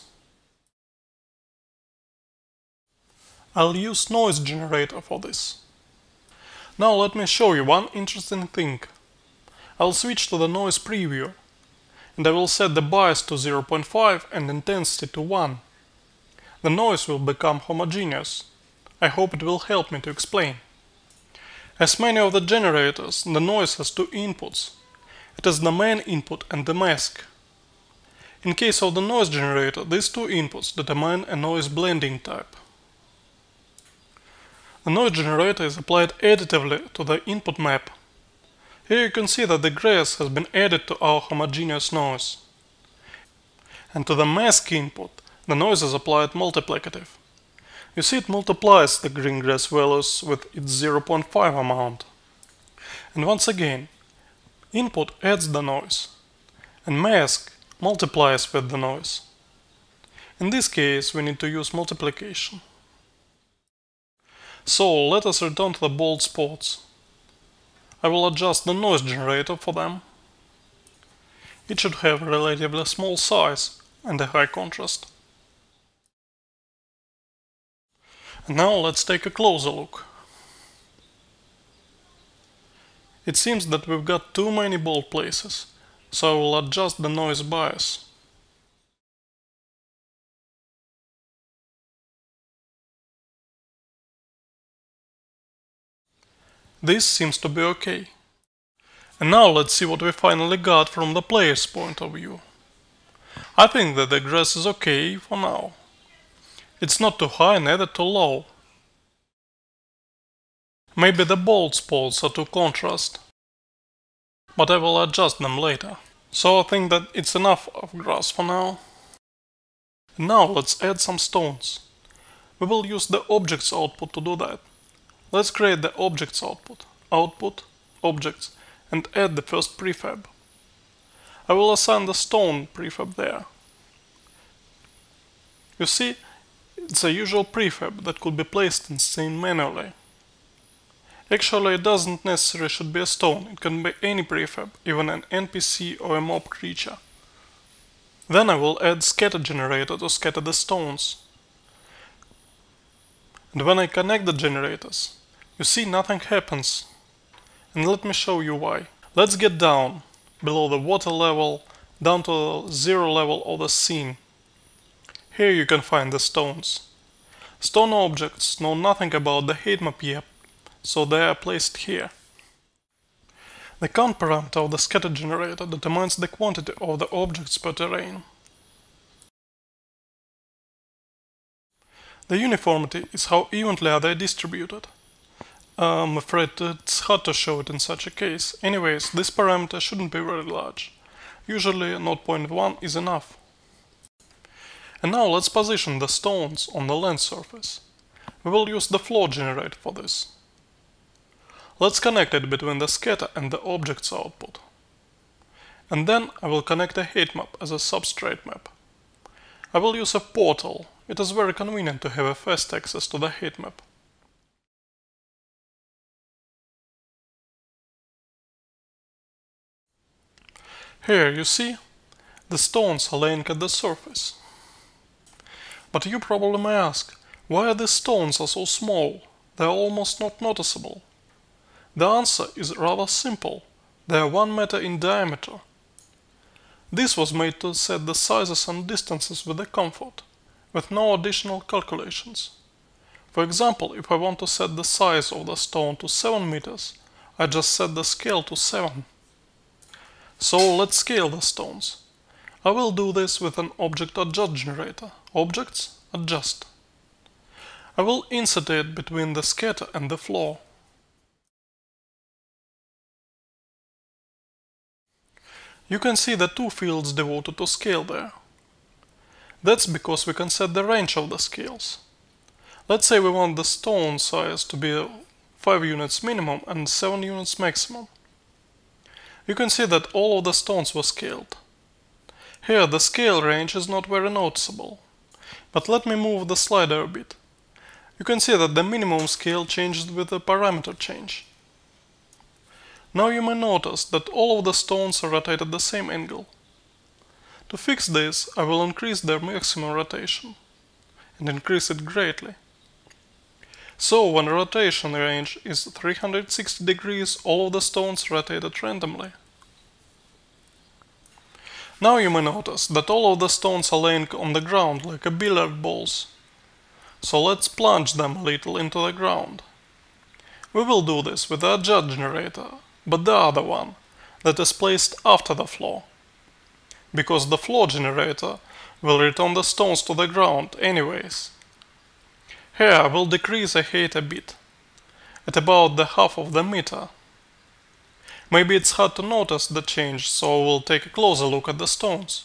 I'll use noise generator for this. Now let me show you one interesting thing. I'll switch to the noise preview, and I will set the bias to 0.5 and intensity to 1. The noise will become homogeneous. I hope it will help me to explain. As many of the generators, the noise has two inputs. It is the main input and the mask. In case of the noise generator, these two inputs determine a noise blending type. The noise generator is applied additively to the input map. Here you can see that the grass has been added to our homogeneous noise. And to the mask input, the noise is applied multiplicative. You see it multiplies the green grass values with its 0.5 amount. And once again, input adds the noise, and mask multiplies with the noise. In this case, we need to use multiplication. So let us return to the bold spots. I will adjust the noise generator for them. It should have a relatively small size and a high contrast. And now let's take a closer look. It seems that we've got too many bold places, so I will adjust the noise bias. This seems to be okay. And now let's see what we finally got from the player's point of view. I think that the grass is okay for now. It's not too high, neither too low. Maybe the bold spots are too contrast, but I will adjust them later. So I think that it's enough of grass for now. And now let's add some stones. We will use the objects output to do that. Let's create the objects output, objects, and add the first prefab. I will assign the stone prefab there. You see, it's a usual prefab that could be placed in scene manually. Actually, it doesn't necessarily should be a stone, it can be any prefab, even an NPC or a mob creature. Then I will add scatter generator to scatter the stones. And when I connect the generators, you see nothing happens. And let me show you why. Let's get down, below the water level, down to the zero level of the scene. Here you can find the stones. Stone objects know nothing about the heat map yet, so they are placed here. The count parameter of the scatter generator determines the quantity of the objects per terrain. The uniformity is how evenly are they distributed. I'm afraid it's hard to show it in such a case. Anyways, this parameter shouldn't be very large. Usually 0.1 is enough. And now let's position the stones on the land surface. We will use the floor generator for this. Let's connect it between the scatter and the objects output. And then I will connect a heat map as a substrate map. I will use a portal. It is very convenient to have a fast access to the heat map. Here you see, the stones are laying at the surface. But you probably may ask, why are these stones so small? They are almost not noticeable. The answer is rather simple. They are 1 meter in diameter. This was made to set the sizes and distances with the comfort, with no additional calculations. For example, if I want to set the size of the stone to 7 meters, I just set the scale to 7. So let's scale the stones. I will do this with an object adjust generator. Objects adjust. I will insert it between the scatter and the floor. You can see the two fields devoted to scale there. That's because we can set the range of the scales. Let's say we want the stone size to be 5 units minimum and 7 units maximum. You can see that all of the stones were scaled. Here the scale range is not very noticeable. But let me move the slider a bit. You can see that the minimum scale changes with the parameter change. Now you may notice that all of the stones are rotated at the same angle. To fix this, I will increase their maximum rotation, and increase it greatly. So when the rotation range is 360 degrees, all of the stones rotated randomly. Now you may notice that all of the stones are laying on the ground like a billiard balls. So let's plunge them a little into the ground. We will do this with the adjust generator, but the other one, that is placed after the floor. Because the floor generator will return the stones to the ground anyways. Here I will decrease the height a bit, at about the half of the meter. Maybe it's hard to notice the change, so we'll take a closer look at the stones.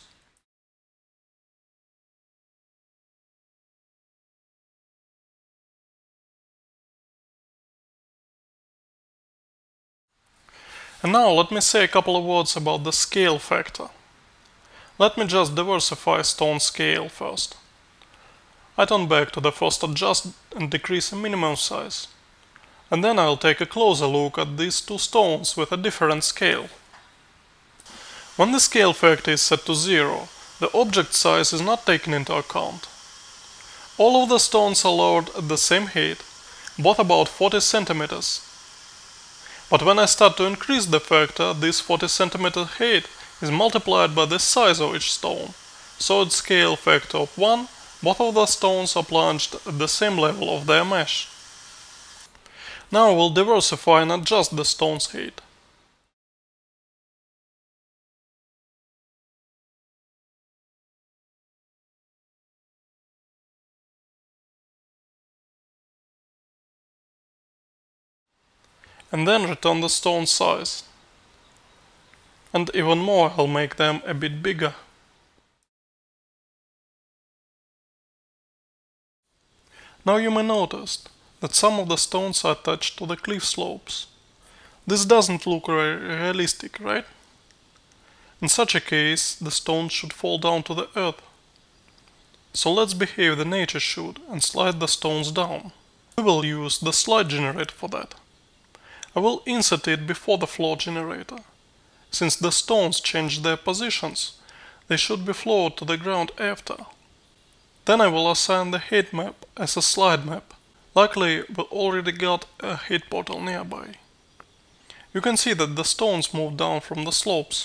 And now let me say a couple of words about the scale factor. Let me just diversify stone scale first. I turn back to the first adjust and decrease the minimum size. And then I'll take a closer look at these two stones with a different scale. When the scale factor is set to 0, the object size is not taken into account. All of the stones are lowered at the same height, both about 40 centimeters. But when I start to increase the factor, this 40 centimeter height is multiplied by the size of each stone. So at scale factor of 1, both of the stones are plunged at the same level of their mesh. Now I will diversify and adjust the stone's height. And then return the stone size. And even more, I'll make them a bit bigger. Now you may notice that some of the stones are attached to the cliff slopes. This doesn't look realistic, right? In such a case, the stones should fall down to the earth. So let's behave the nature should and slide the stones down. We will use the slide generator for that. I will insert it before the floor generator. Since the stones change their positions, they should be floored to the ground after. Then I will assign the height map as a slide map. Luckily, we already got a height portal nearby. You can see that the stones move down from the slopes.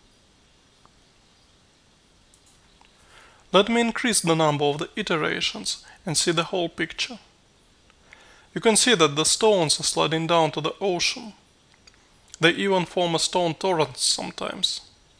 Let me increase the number of the iterations and see the whole picture. You can see that the stones are sliding down to the ocean. They even form a stone torrent sometimes.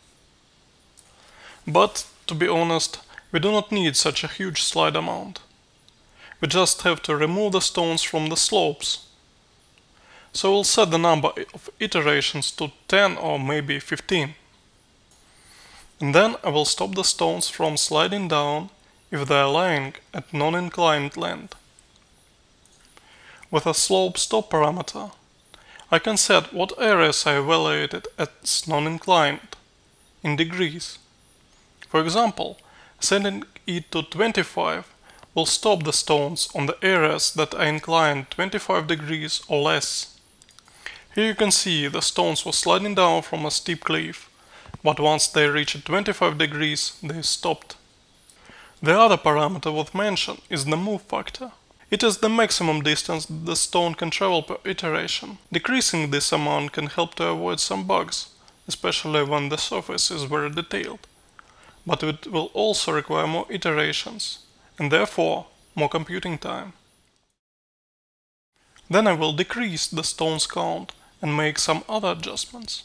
But, to be honest, we do not need such a huge slide amount. We just have to remove the stones from the slopes. So we'll set the number of iterations to 10 or maybe 15. And then I will stop the stones from sliding down if they are lying at non-inclined land. With a slope stop parameter, I can set what areas I evaluated as non-inclined in degrees. For example, setting it to 25 will stop the stones on the areas that are inclined 25 degrees or less. Here you can see the stones were sliding down from a steep cliff, but once they reached 25 degrees, they stopped. The other parameter worth mention is the move factor. It is the maximum distance the stone can travel per iteration. Decreasing this amount can help to avoid some bugs, especially when the surface is very detailed. But it will also require more iterations, and therefore more computing time. Then I will decrease the stones count and make some other adjustments.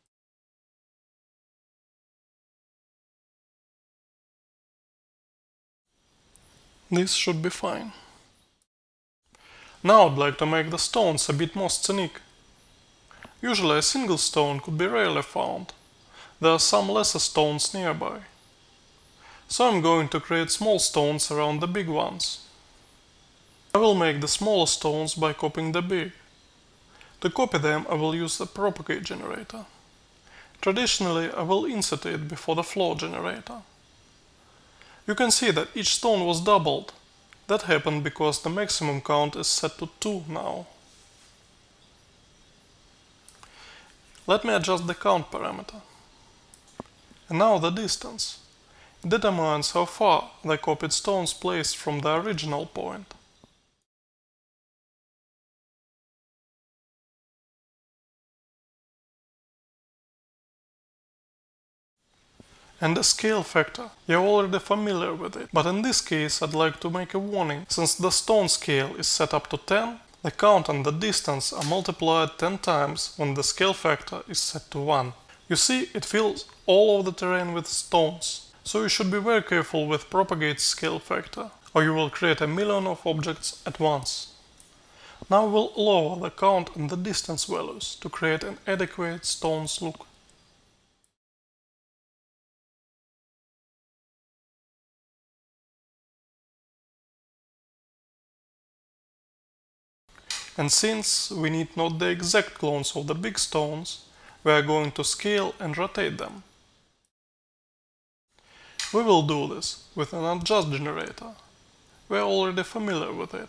This should be fine. Now I'd like to make the stones a bit more scenic. Usually a single stone could be rarely found. There are some lesser stones nearby. So I'm going to create small stones around the big ones. I will make the smaller stones by copying the big. To copy them I will use the propagate generator. Traditionally I will insert it before the floor generator. You can see that each stone was doubled. That happened because the maximum count is set to 2 now. Let me adjust the count parameter. And now the distance. It determines how far the copied stones placed from the original point. And the scale factor, you're already familiar with it, but in this case I'd like to make a warning. Since the stone scale is set up to 10, the count and the distance are multiplied 10 times when the scale factor is set to 1. You see, it fills all of the terrain with stones, so you should be very careful with propagate scale factor, or you will create a million of objects at once. Now we'll lower the count and the distance values to create an adequate stones look. And since we need not the exact clones of the big stones, we are going to scale and rotate them. We will do this with an adjust generator. We are already familiar with it.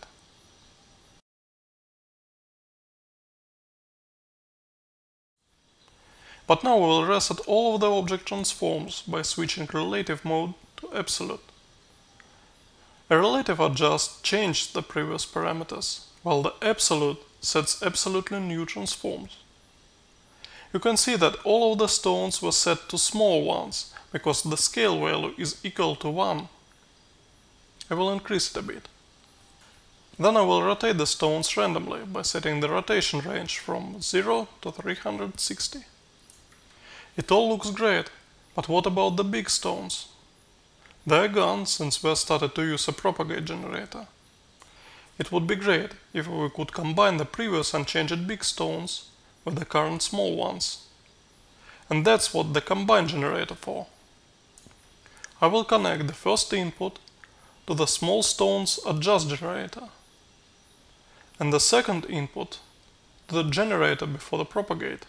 But now we will reset all of the object transforms by switching relative mode to absolute. A relative adjust changed the previous parameters, while the absolute sets absolutely new transforms. You can see that all of the stones were set to small ones, because the scale value is equal to 1. I will increase it a bit. Then I will rotate the stones randomly by setting the rotation range from 0 to 360. It all looks great, but what about the big stones? They are gone since we started to use a propagate generator. It would be great if we could combine the previous unchanged big stones with the current small ones. And that's what the combine generator for. I will connect the first input to the small stones adjust generator, and the second input to the generator before the propagate.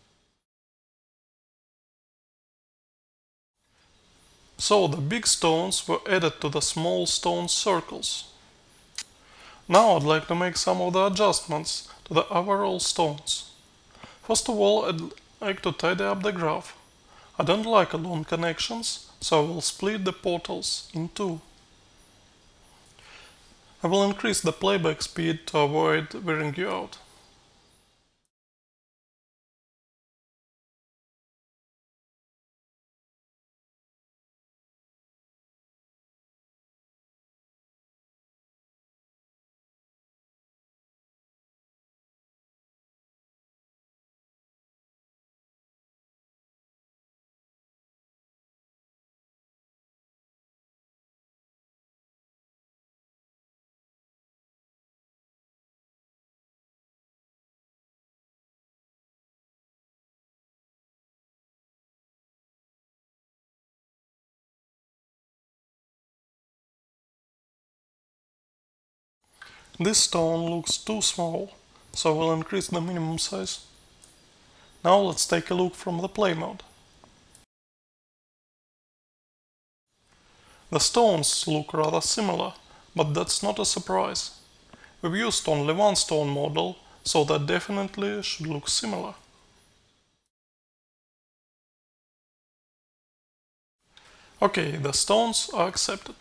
So the big stones were added to the small stone circles. Now I'd like to make some of the adjustments to the overall stones. First of all, I'd like to tidy up the graph. I don't like long connections, so I will split the portals in two. I will increase the playback speed to avoid wearing you out. This stone looks too small, so I will increase the minimum size. Now let's take a look from the play mode. The stones look rather similar, but that's not a surprise. We've used only one stone model, so that definitely should look similar. Okay, the stones are accepted.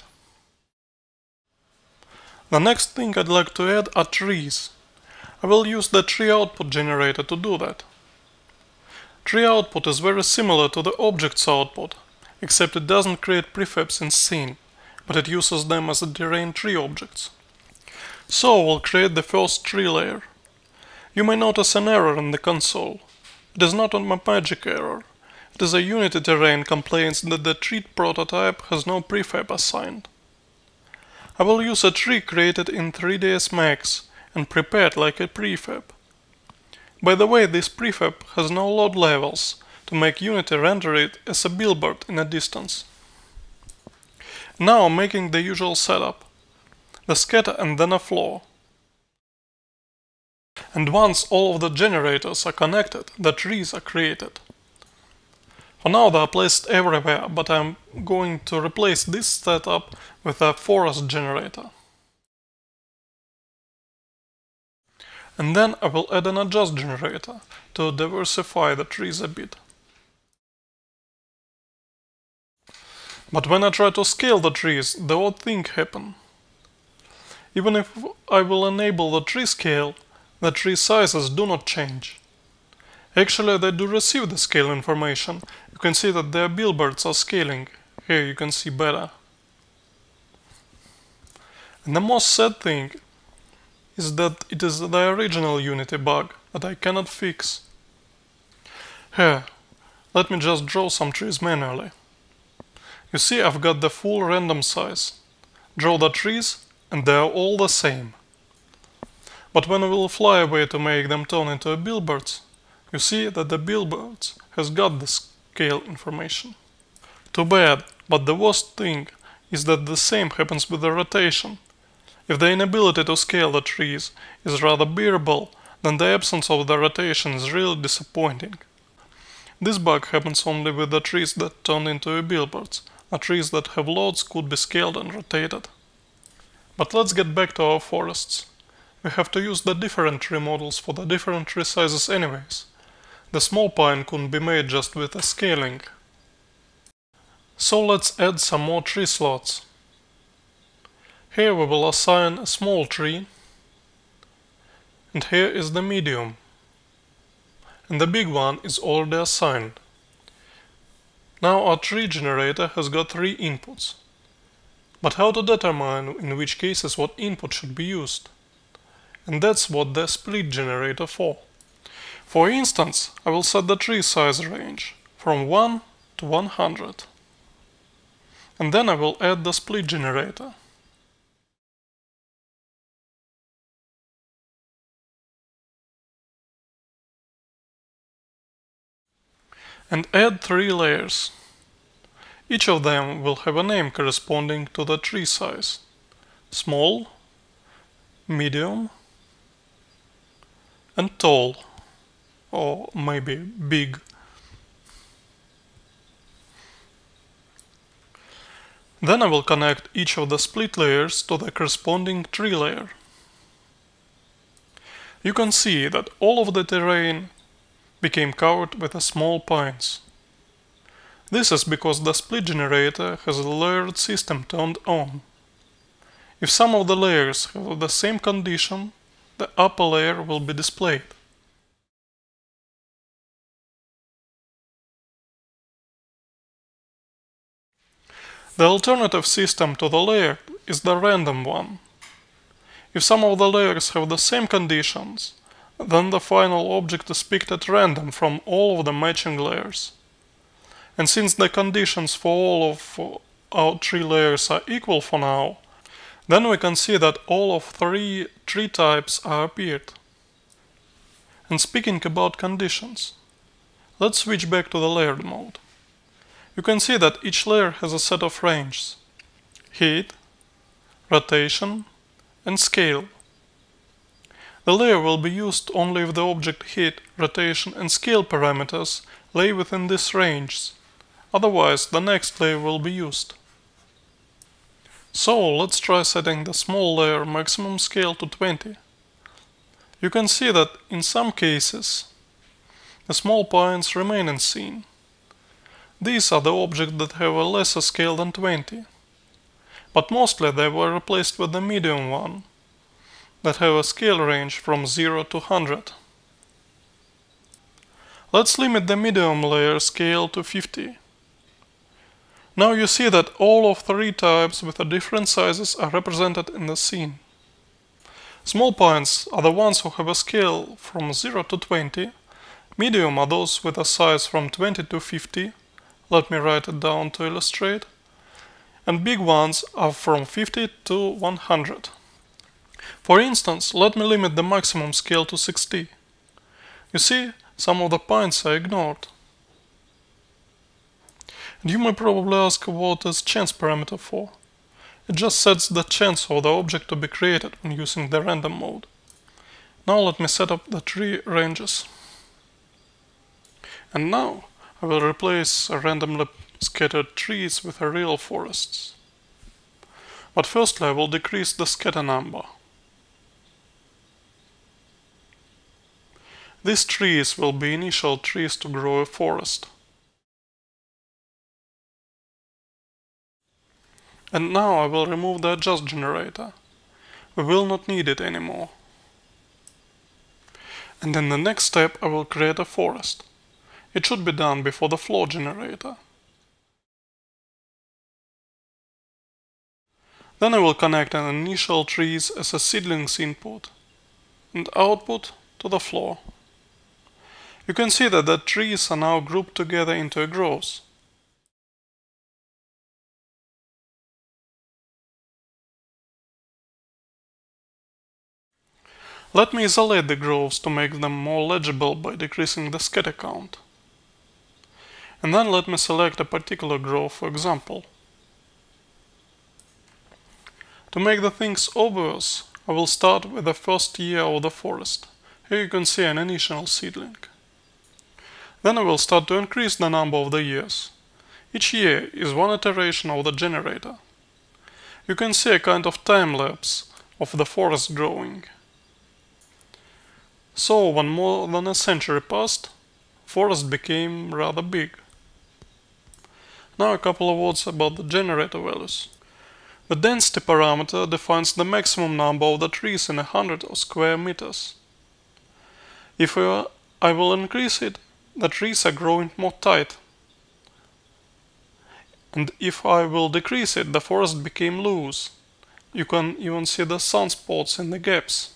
The next thing I'd like to add are trees. I will use the tree output generator to do that. Tree output is very similar to the object's output, except it doesn't create prefabs in scene, but it uses them as a terrain tree objects. So we'll create the first tree layer. You may notice an error in the console. It is not a MapMagic error. It is a Unity terrain complains that the tree prototype has no prefab assigned. I will use a tree created in 3ds Max and prepared like a prefab. By the way, this prefab has no load levels to make Unity render it as a billboard in a distance. Now I'm making the usual setup. The scatter and then a floor. And once all of the generators are connected, the trees are created. For now they are placed everywhere, but I'm going to replace this setup with a forest generator. And then I will add an adjust generator to diversify the trees a bit. But when I try to scale the trees, the odd thing happens. Even if I will enable the tree scale, the tree sizes do not change. Actually, they do receive the scale information. You can see that their billboards are scaling. Here you can see better. And the most sad thing is that it is the original Unity bug that I cannot fix. Here, let me just draw some trees manually. You see I've got the full random size. Draw the trees and they are all the same. But when I will fly away to make them turn into billboards, you see that the billboards has got the scale information. Too bad, but the worst thing is that the same happens with the rotation. If the inability to scale the trees is rather bearable, then the absence of the rotation is really disappointing. This bug happens only with the trees that turn into billboards. The trees that have loads could be scaled and rotated. But let's get back to our forests. We have to use the different tree models for the different tree sizes anyways. The small pine couldn't be made just with a scaling. So let's add some more tree slots. Here we will assign a small tree, and here is the medium, and the big one is already assigned. Now our tree generator has got 3 inputs. But how to determine in which cases what input should be used? And that's what the split generator for. For instance, I will set the tree size range from 1 to 100. And then I will add the split generator. And add 3 layers. Each of them will have a name corresponding to the tree size. Small, medium, and tall, or maybe big. Then I will connect each of the split layers to the corresponding tree layer. You can see that all of the terrain became covered with small pines. This is because the split generator has a layered system turned on. If some of the layers have the same condition, the upper layer will be displayed. The alternative system to the layer is the random one. If some of the layers have the same conditions, then the final object is picked at random from all of the matching layers. And since the conditions for all of our tree layers are equal for now, then we can see that all of 3 tree types are appeared. And speaking about conditions, let's switch back to the layered mode. You can see that each layer has a set of ranges: height, rotation, and scale. The layer will be used only if the object height, rotation, and scale parameters lay within these ranges. Otherwise, the next layer will be used. So let's try setting the small layer maximum scale to 20. You can see that in some cases the small pines remain in scene. These are the objects that have a lesser scale than 20. But mostly they were replaced with the medium one, that have a scale range from 0 to 100. Let's limit the medium layer scale to 50. Now you see that all of 3 types with the different sizes are represented in the scene. Small pines are the ones who have a scale from 0 to 20, medium are those with a size from 20 to 50, let me write it down to illustrate, and big ones are from 50 to 100. For instance, let me limit the maximum scale to 60. You see, some of the pines are ignored. And you may probably ask what is chance parameter for. It just sets the chance of the object to be created when using the random mode. Now let me set up the tree ranges. And now I will replace randomly scattered trees with real forests. But firstly I will decrease the scatter number. These trees will be initial trees to grow a forest. And now I will remove the adjust generator. We will not need it anymore. And in the next step I will create a forest. It should be done before the floor generator. Then I will connect an initial trees as a seedlings input and output to the floor. You can see that the trees are now grouped together into a growth. Let me isolate the growths to make them more legible by decreasing the scatter count. And then let me select a particular growth, for example. To make the things obvious, I will start with the first year of the forest. Here you can see an initial seedling. Then I will start to increase the number of the years. Each year is one iteration of the generator. You can see a kind of time lapse of the forest growing. So when more than a century passed, forest became rather big. Now a couple of words about the generator values. The density parameter defines the maximum number of the trees in 100 square meters. If I will increase it, the trees are growing more tight. And if I will decrease it, the forest became loose. You can even see the sunspots in the gaps.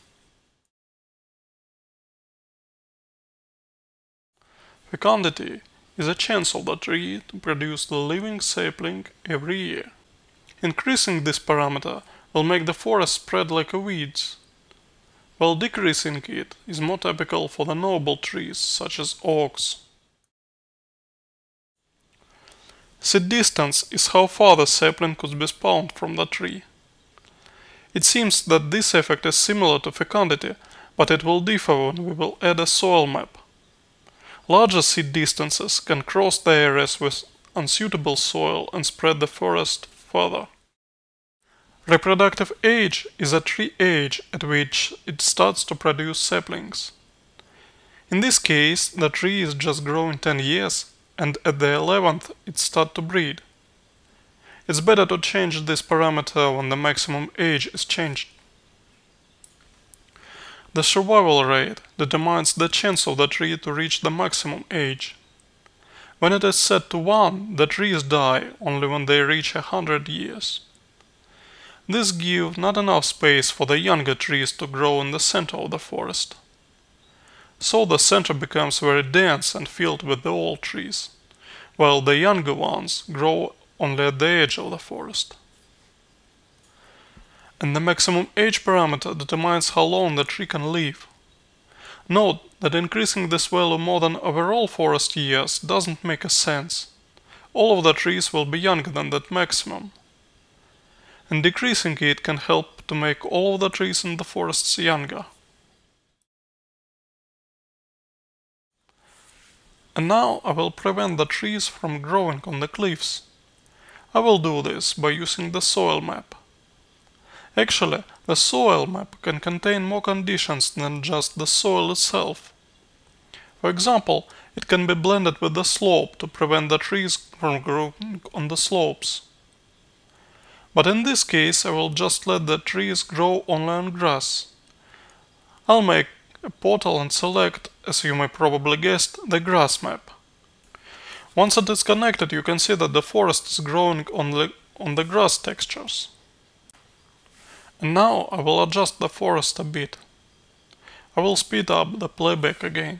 Fecundity is a chance of the tree to produce the living sapling every year. Increasing this parameter will make the forest spread like a weeds, while decreasing it is more typical for the noble trees such as oaks. Seed distance is how far the sapling could be spawned from the tree. It seems that this effect is similar to fecundity, but it will differ when we will add a soil map. Larger seed distances can cross the areas with unsuitable soil and spread the forest further. Reproductive age is a tree age at which it starts to produce saplings. In this case, the tree is just growing 10 years, and at the 11th it starts to breed. It's better to change this parameter when the maximum age is changed. The survival rate determines the chance of the tree to reach the maximum age. When it is set to 1, the trees die only when they reach 100 years. This gives not enough space for the younger trees to grow in the center of the forest. So the center becomes very dense and filled with the old trees, while the younger ones grow only at the edge of the forest. And the maximum age parameter determines how long the tree can live. Note that increasing this value more than overall forest years doesn't make a sense. All of the trees will be younger than that maximum. And decreasing it can help to make all of the trees in the forests younger. And now I will prevent the trees from growing on the cliffs. I will do this by using the soil map. Actually, the soil map can contain more conditions than just the soil itself. For example, it can be blended with the slope to prevent the trees from growing on the slopes. But in this case I will just let the trees grow only on grass. I'll make a portal and select, as you may probably guess, the grass map. Once it is connected, you can see that the forest is growing on the grass textures. And now I will adjust the forest a bit. I will speed up the playback again.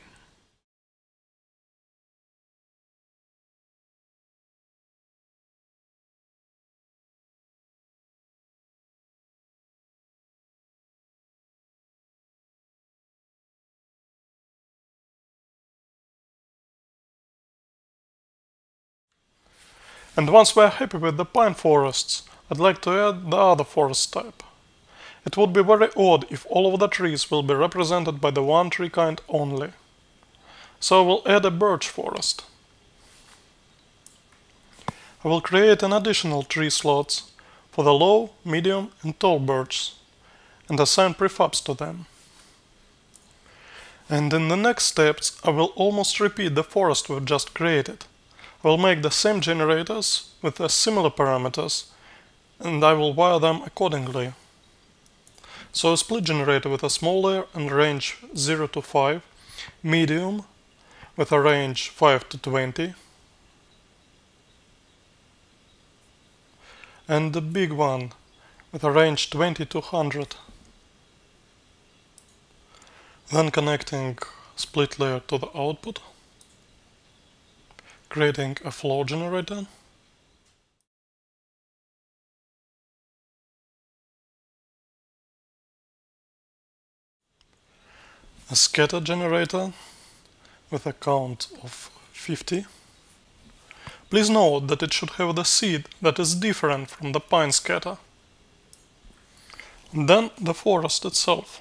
And once we are happy with the pine forests, I'd like to add the other forest type. It would be very odd if all of the trees will be represented by the one tree kind only. So I will add a birch forest. I will create an additional tree slots for the low, medium and tall birches and assign prefabs to them. And in the next steps I will almost repeat the forest we've just created. I will make the same generators with similar parameters and I will wire them accordingly. So a split generator with a small layer and range 0 to 5, medium with a range 5 to 20, and the big one with a range 20 to 100. Then connecting split layer to the output, creating a flow generator, a scatter generator with a count of 50. Please note that it should have the seed that is different from the pine scatter. And then the forest itself.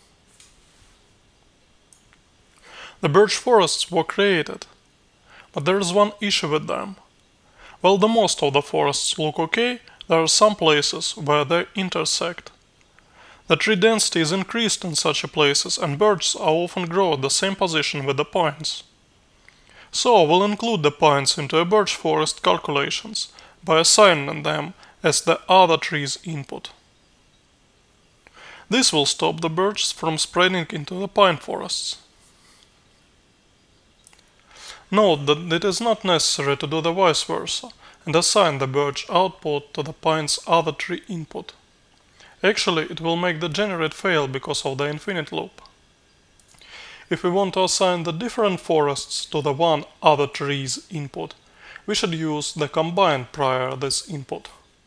The birch forests were created, but there is one issue with them. While the most of the forests look okay, there are some places where they intersect. The tree density is increased in such places and birches are often grow at the same position with the pines. So we'll include the pines into a birch forest calculations by assigning them as the other tree's input. This will stop the birches from spreading into the pine forests. Note that it is not necessary to do the vice versa and assign the birch output to the pine's other tree input. Actually, it will make the generate fail because of the infinite loop. If we want to assign the different forests to the one other tree's input, we should use the combined prior this input.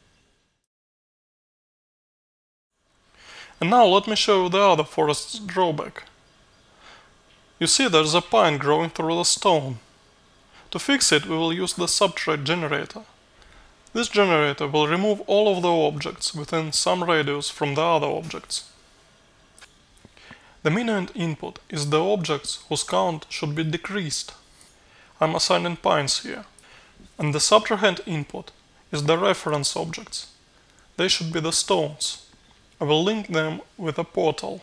And now let me show you the other forest's drawback. You see there's a pine growing through the stone. To fix it, we will use the subtrade generator. This generator will remove all of the objects within some radius from the other objects. The minimum input is the objects whose count should be decreased. I'm assigning pines here. And the subtrahend input is the reference objects. They should be the stones. I will link them with a portal.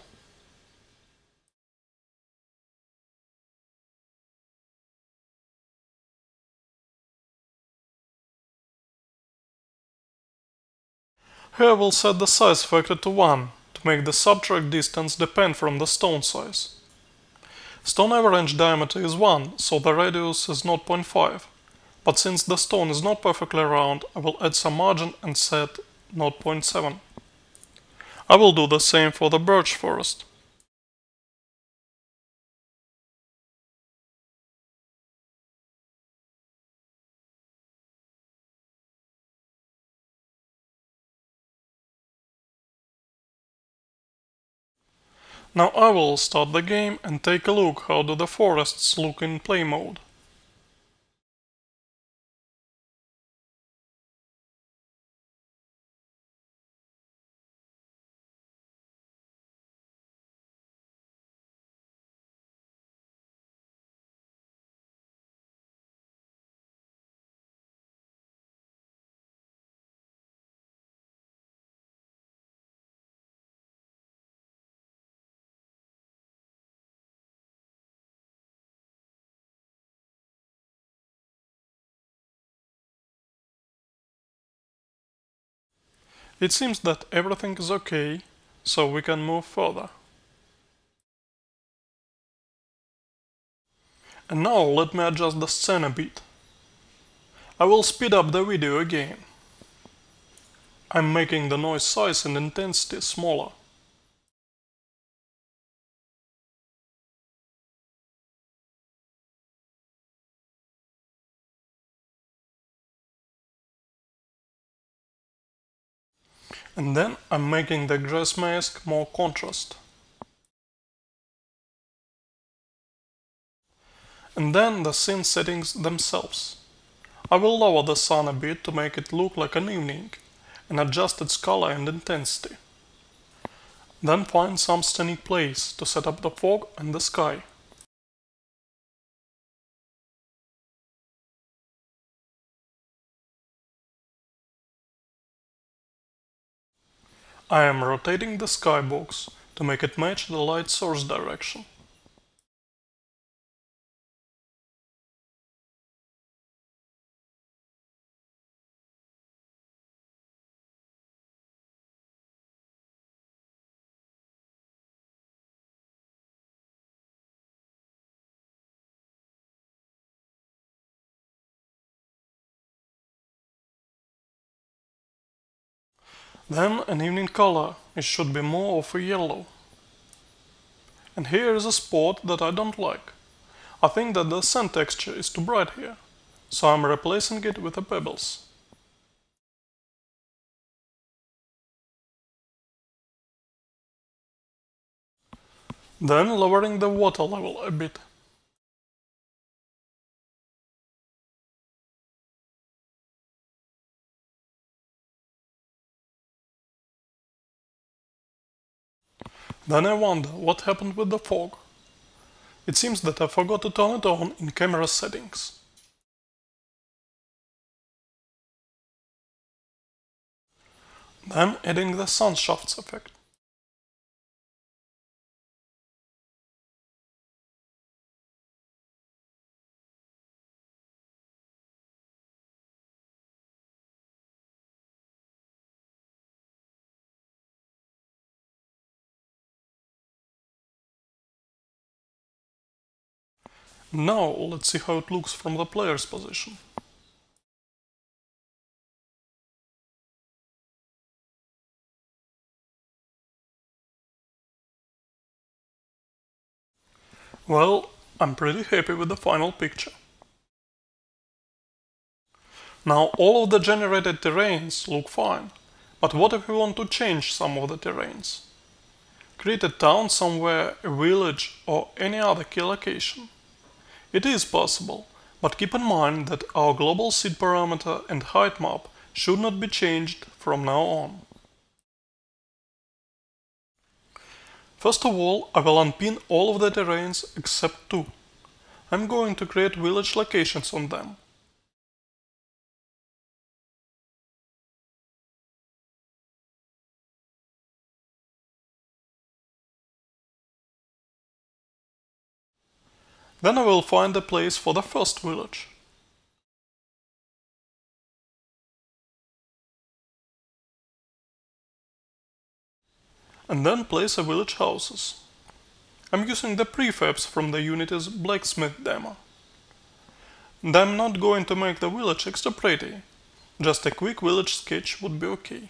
Here we'll set the size factor to 1 to make the subtract distance depend from the stone size. Stone average diameter is 1, so the radius is 0.5. But since the stone is not perfectly round, I will add some margin and set 0.7. I will do the same for the birch forest. Now I will start the game and take a look how do the forests look in play mode. It seems that everything is okay, so we can move further. And now let me adjust the scene a bit. I will speed up the video again. I'm making the noise size and intensity smaller. And then I'm making the grass mask more contrast. And then the scene settings themselves. I will lower the sun a bit to make it look like an evening, and adjust its color and intensity. Then find some stunning place to set up the fog and the sky. I am rotating the skybox to make it match the light source direction. Then an evening color, it should be more of a yellow. And here is a spot that I don't like. I think that the sand texture is too bright here, so I'm replacing it with the pebbles. Then lowering the water level a bit. Then I wonder what happened with the fog. It seems that I forgot to turn it on in camera settings. Then adding the sun shafts effect. Now let's see how it looks from the player's position. Well, I'm pretty happy with the final picture. Now all of the generated terrains look fine, but what if we want to change some of the terrains? Create a town somewhere, a village, or any other key location. It is possible, but keep in mind that our global seed parameter and height map should not be changed from now on. First of all, I will unpin all of the terrains except two. I'm going to create village locations on them. Then I will find a place for the first village. And then place a village houses. I'm using the prefabs from the Unity's blacksmith demo. And I'm not going to make the village extra pretty, just a quick village sketch would be okay.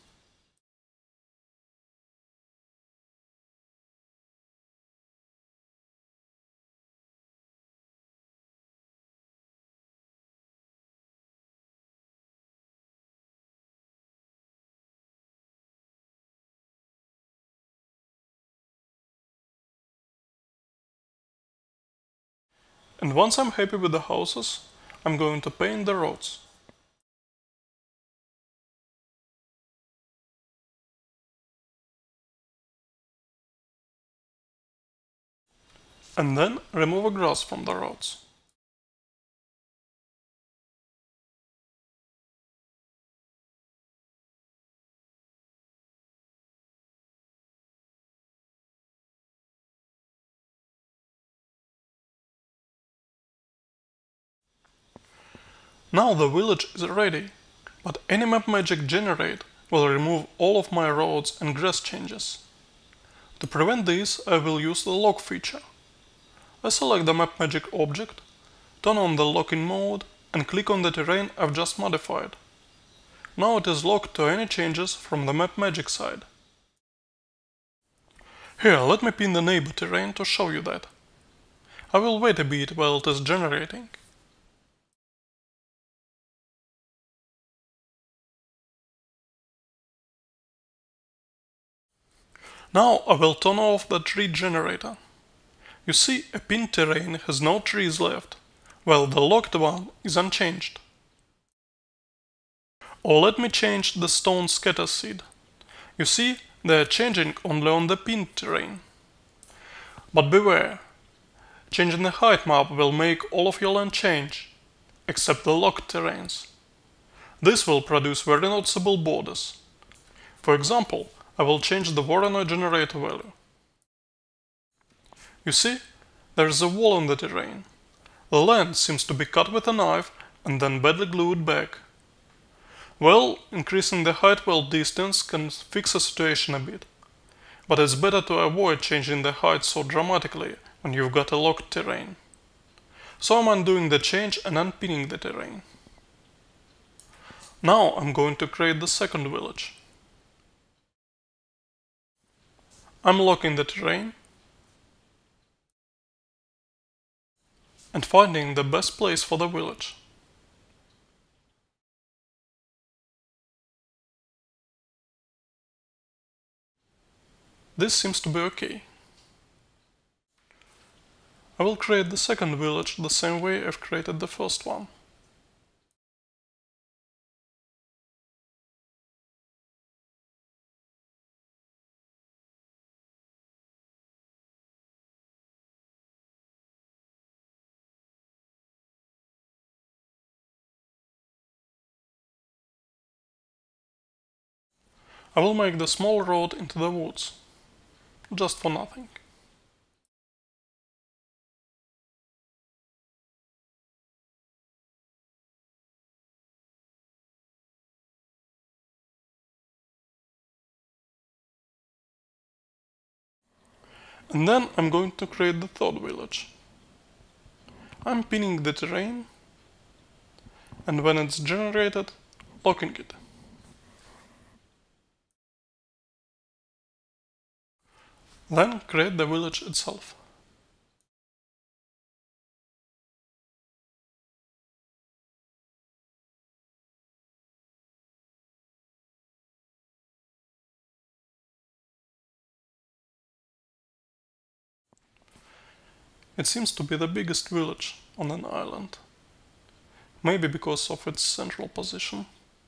And once I'm happy with the houses, I'm going to paint the roads. And then remove a grass from the roads. Now the village is ready, but any MapMagic generate will remove all of my roads and grass changes. To prevent this, I will use the lock feature. I select the MapMagic object, turn on the locking mode and click on the terrain I've just modified. Now it is locked to any changes from the MapMagic side. Here, let me pin the neighbor terrain to show you that. I will wait a bit while it is generating. Now I will turn off the tree generator. You see, a pinned terrain has no trees left, while the locked one is unchanged. Or let me change the stone scatter seed. You see, they are changing only on the pinned terrain. But beware, changing the height map will make all of your land change, except the locked terrains. This will produce very noticeable borders. For example, I will change the Voronoi generator value. You see, there is a wall in the terrain. The land seems to be cut with a knife and then badly glued back. Well, increasing the height wall distance can fix the situation a bit, but it's better to avoid changing the height so dramatically when you've got a locked terrain. So I'm undoing the change and unpinning the terrain. Now I'm going to create the second village. I'm locking the terrain and finding the best place for the village. This seems to be okay. I will create the second village the same way I've created the first one. I will make the small road into the woods, just for nothing. And then I'm going to create the third village. I'm pinning the terrain, and when it's generated, locking it. Then create the village itself. It seems to be the biggest village on an island, maybe because of its central position.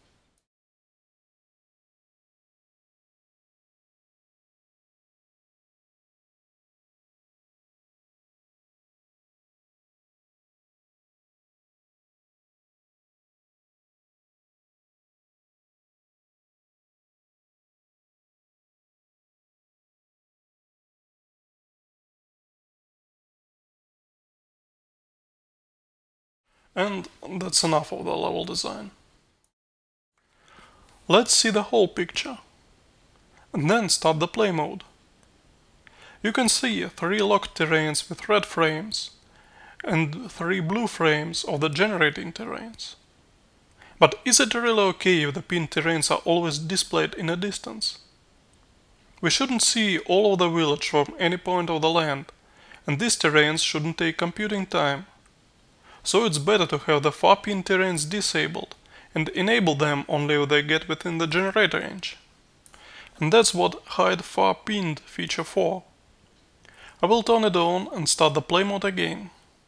And that's enough of the level design. Let's see the whole picture, and then start the play mode. You can see 3 locked terrains with red frames, and 3 blue frames of the generating terrains. But is it really okay if the pinned terrains are always displayed in a distance? We shouldn't see all of the village from any point of the land, and these terrains shouldn't take computing time. So it's better to have the far pinned terrains disabled, and enable them only if they get within the generator range. And that's what Hide Far Pinned feature for. I will turn it on and start the play mode again.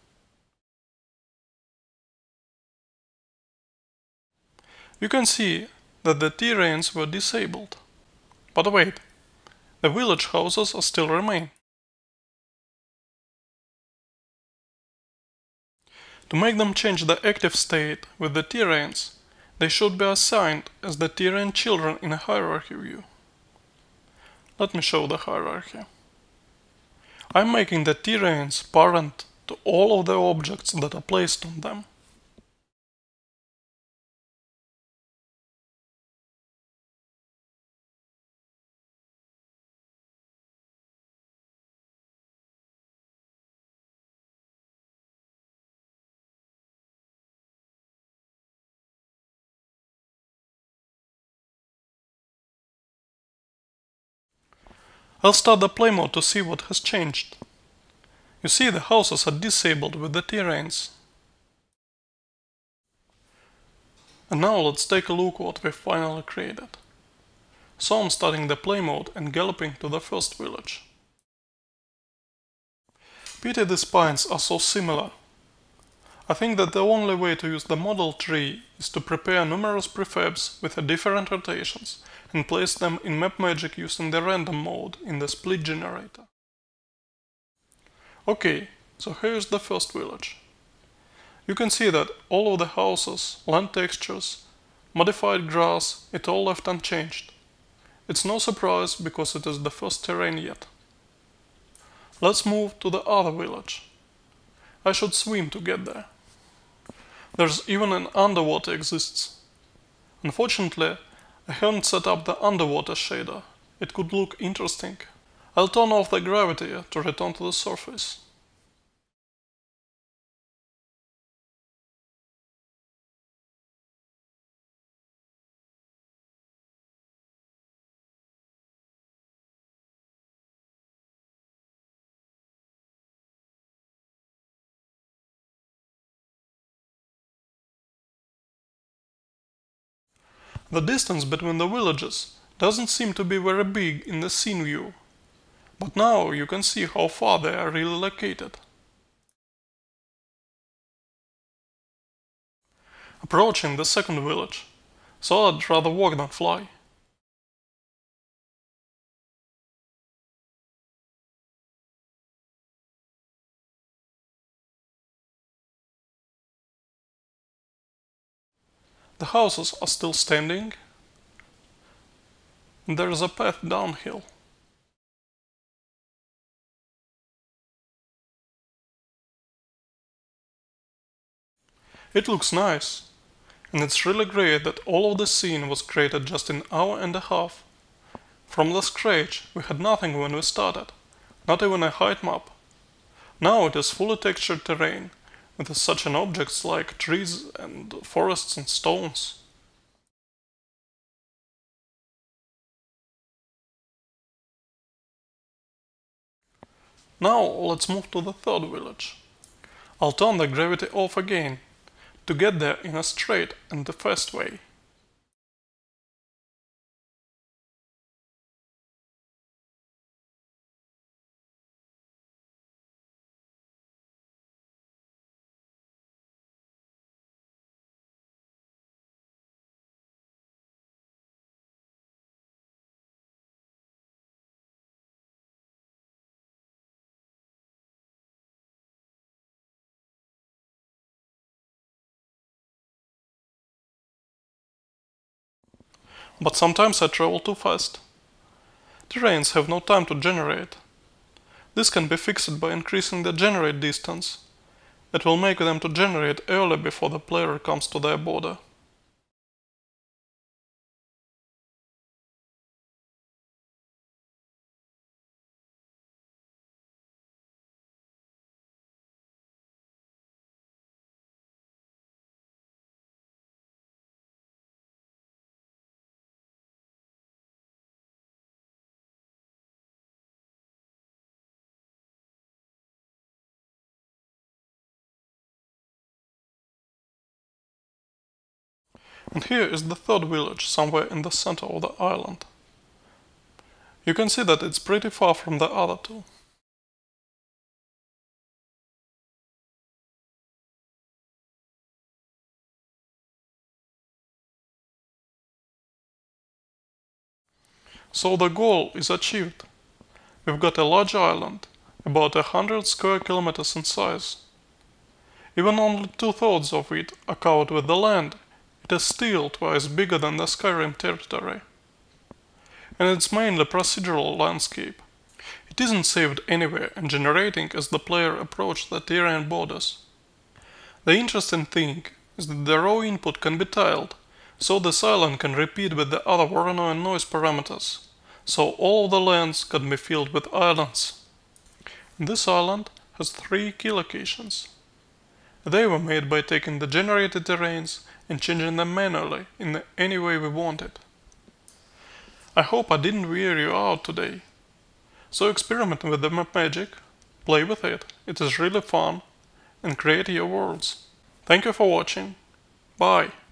You can see that the terrains were disabled. But wait, the village houses still remain. To make them change the active state with the terrains, they should be assigned as the terrain children in a hierarchy view. Let me show the hierarchy. I'm making the terrains parent to all of the objects that are placed on them. I'll start the play mode to see what has changed. You see the houses are disabled with the terrains. And now let's take a look what we finally created. So I'm starting the play mode and galloping to the first village. Pity the spines are so similar. I think that the only way to use the model tree is to prepare numerous prefabs with different rotations and place them in MapMagic using the random mode in the split generator. Okay, so here's the first village. You can see that all of the houses, land textures, modified grass, it all left unchanged. It's no surprise because it is the first terrain yet. Let's move to the other village. I should swim to get there. There's even an underwater exists. Unfortunately, I haven't set up the underwater shader. It could look interesting. I'll turn off the gravity to return to the surface. The distance between the villages doesn't seem to be very big in the scene view, but now you can see how far they are really located. Approaching the second village, so I'd rather walk than fly. The houses are still standing, and there is a path downhill. It looks nice, and it's really great that all of the scene was created just in an hour and a half. From the scratch, we had nothing when we started, not even a height map. Now it is fully textured terrain, with such an objects like trees and forests and stones. Now let's move to the third village. I'll turn the gravity off again, to get there in a straight and the fast way. But sometimes I travel too fast. Terrains have no time to generate. This can be fixed by increasing the generate distance. It will make them to generate early before the player comes to their border. And here is the third village, somewhere in the center of the island. You can see that it's pretty far from the other two. So the goal is achieved. We've got a large island, about 100 square kilometers in size. Even only 2/3 of it are covered with the land. It is still twice bigger than the Skyrim territory. And it's mainly procedural landscape. It isn't saved anywhere and generating as the player approaches the terrain borders. The interesting thing is that the raw input can be tiled, so this island can repeat with the other Voronoi and noise parameters, so all of the lands can be filled with islands. This island has 3 key locations. They were made by taking the generated terrains and changing them manually in any way we wanted. I hope I didn't wear you out today. So experiment with the MapMagic, play with it is really fun, and create your worlds. Thank you for watching. Bye.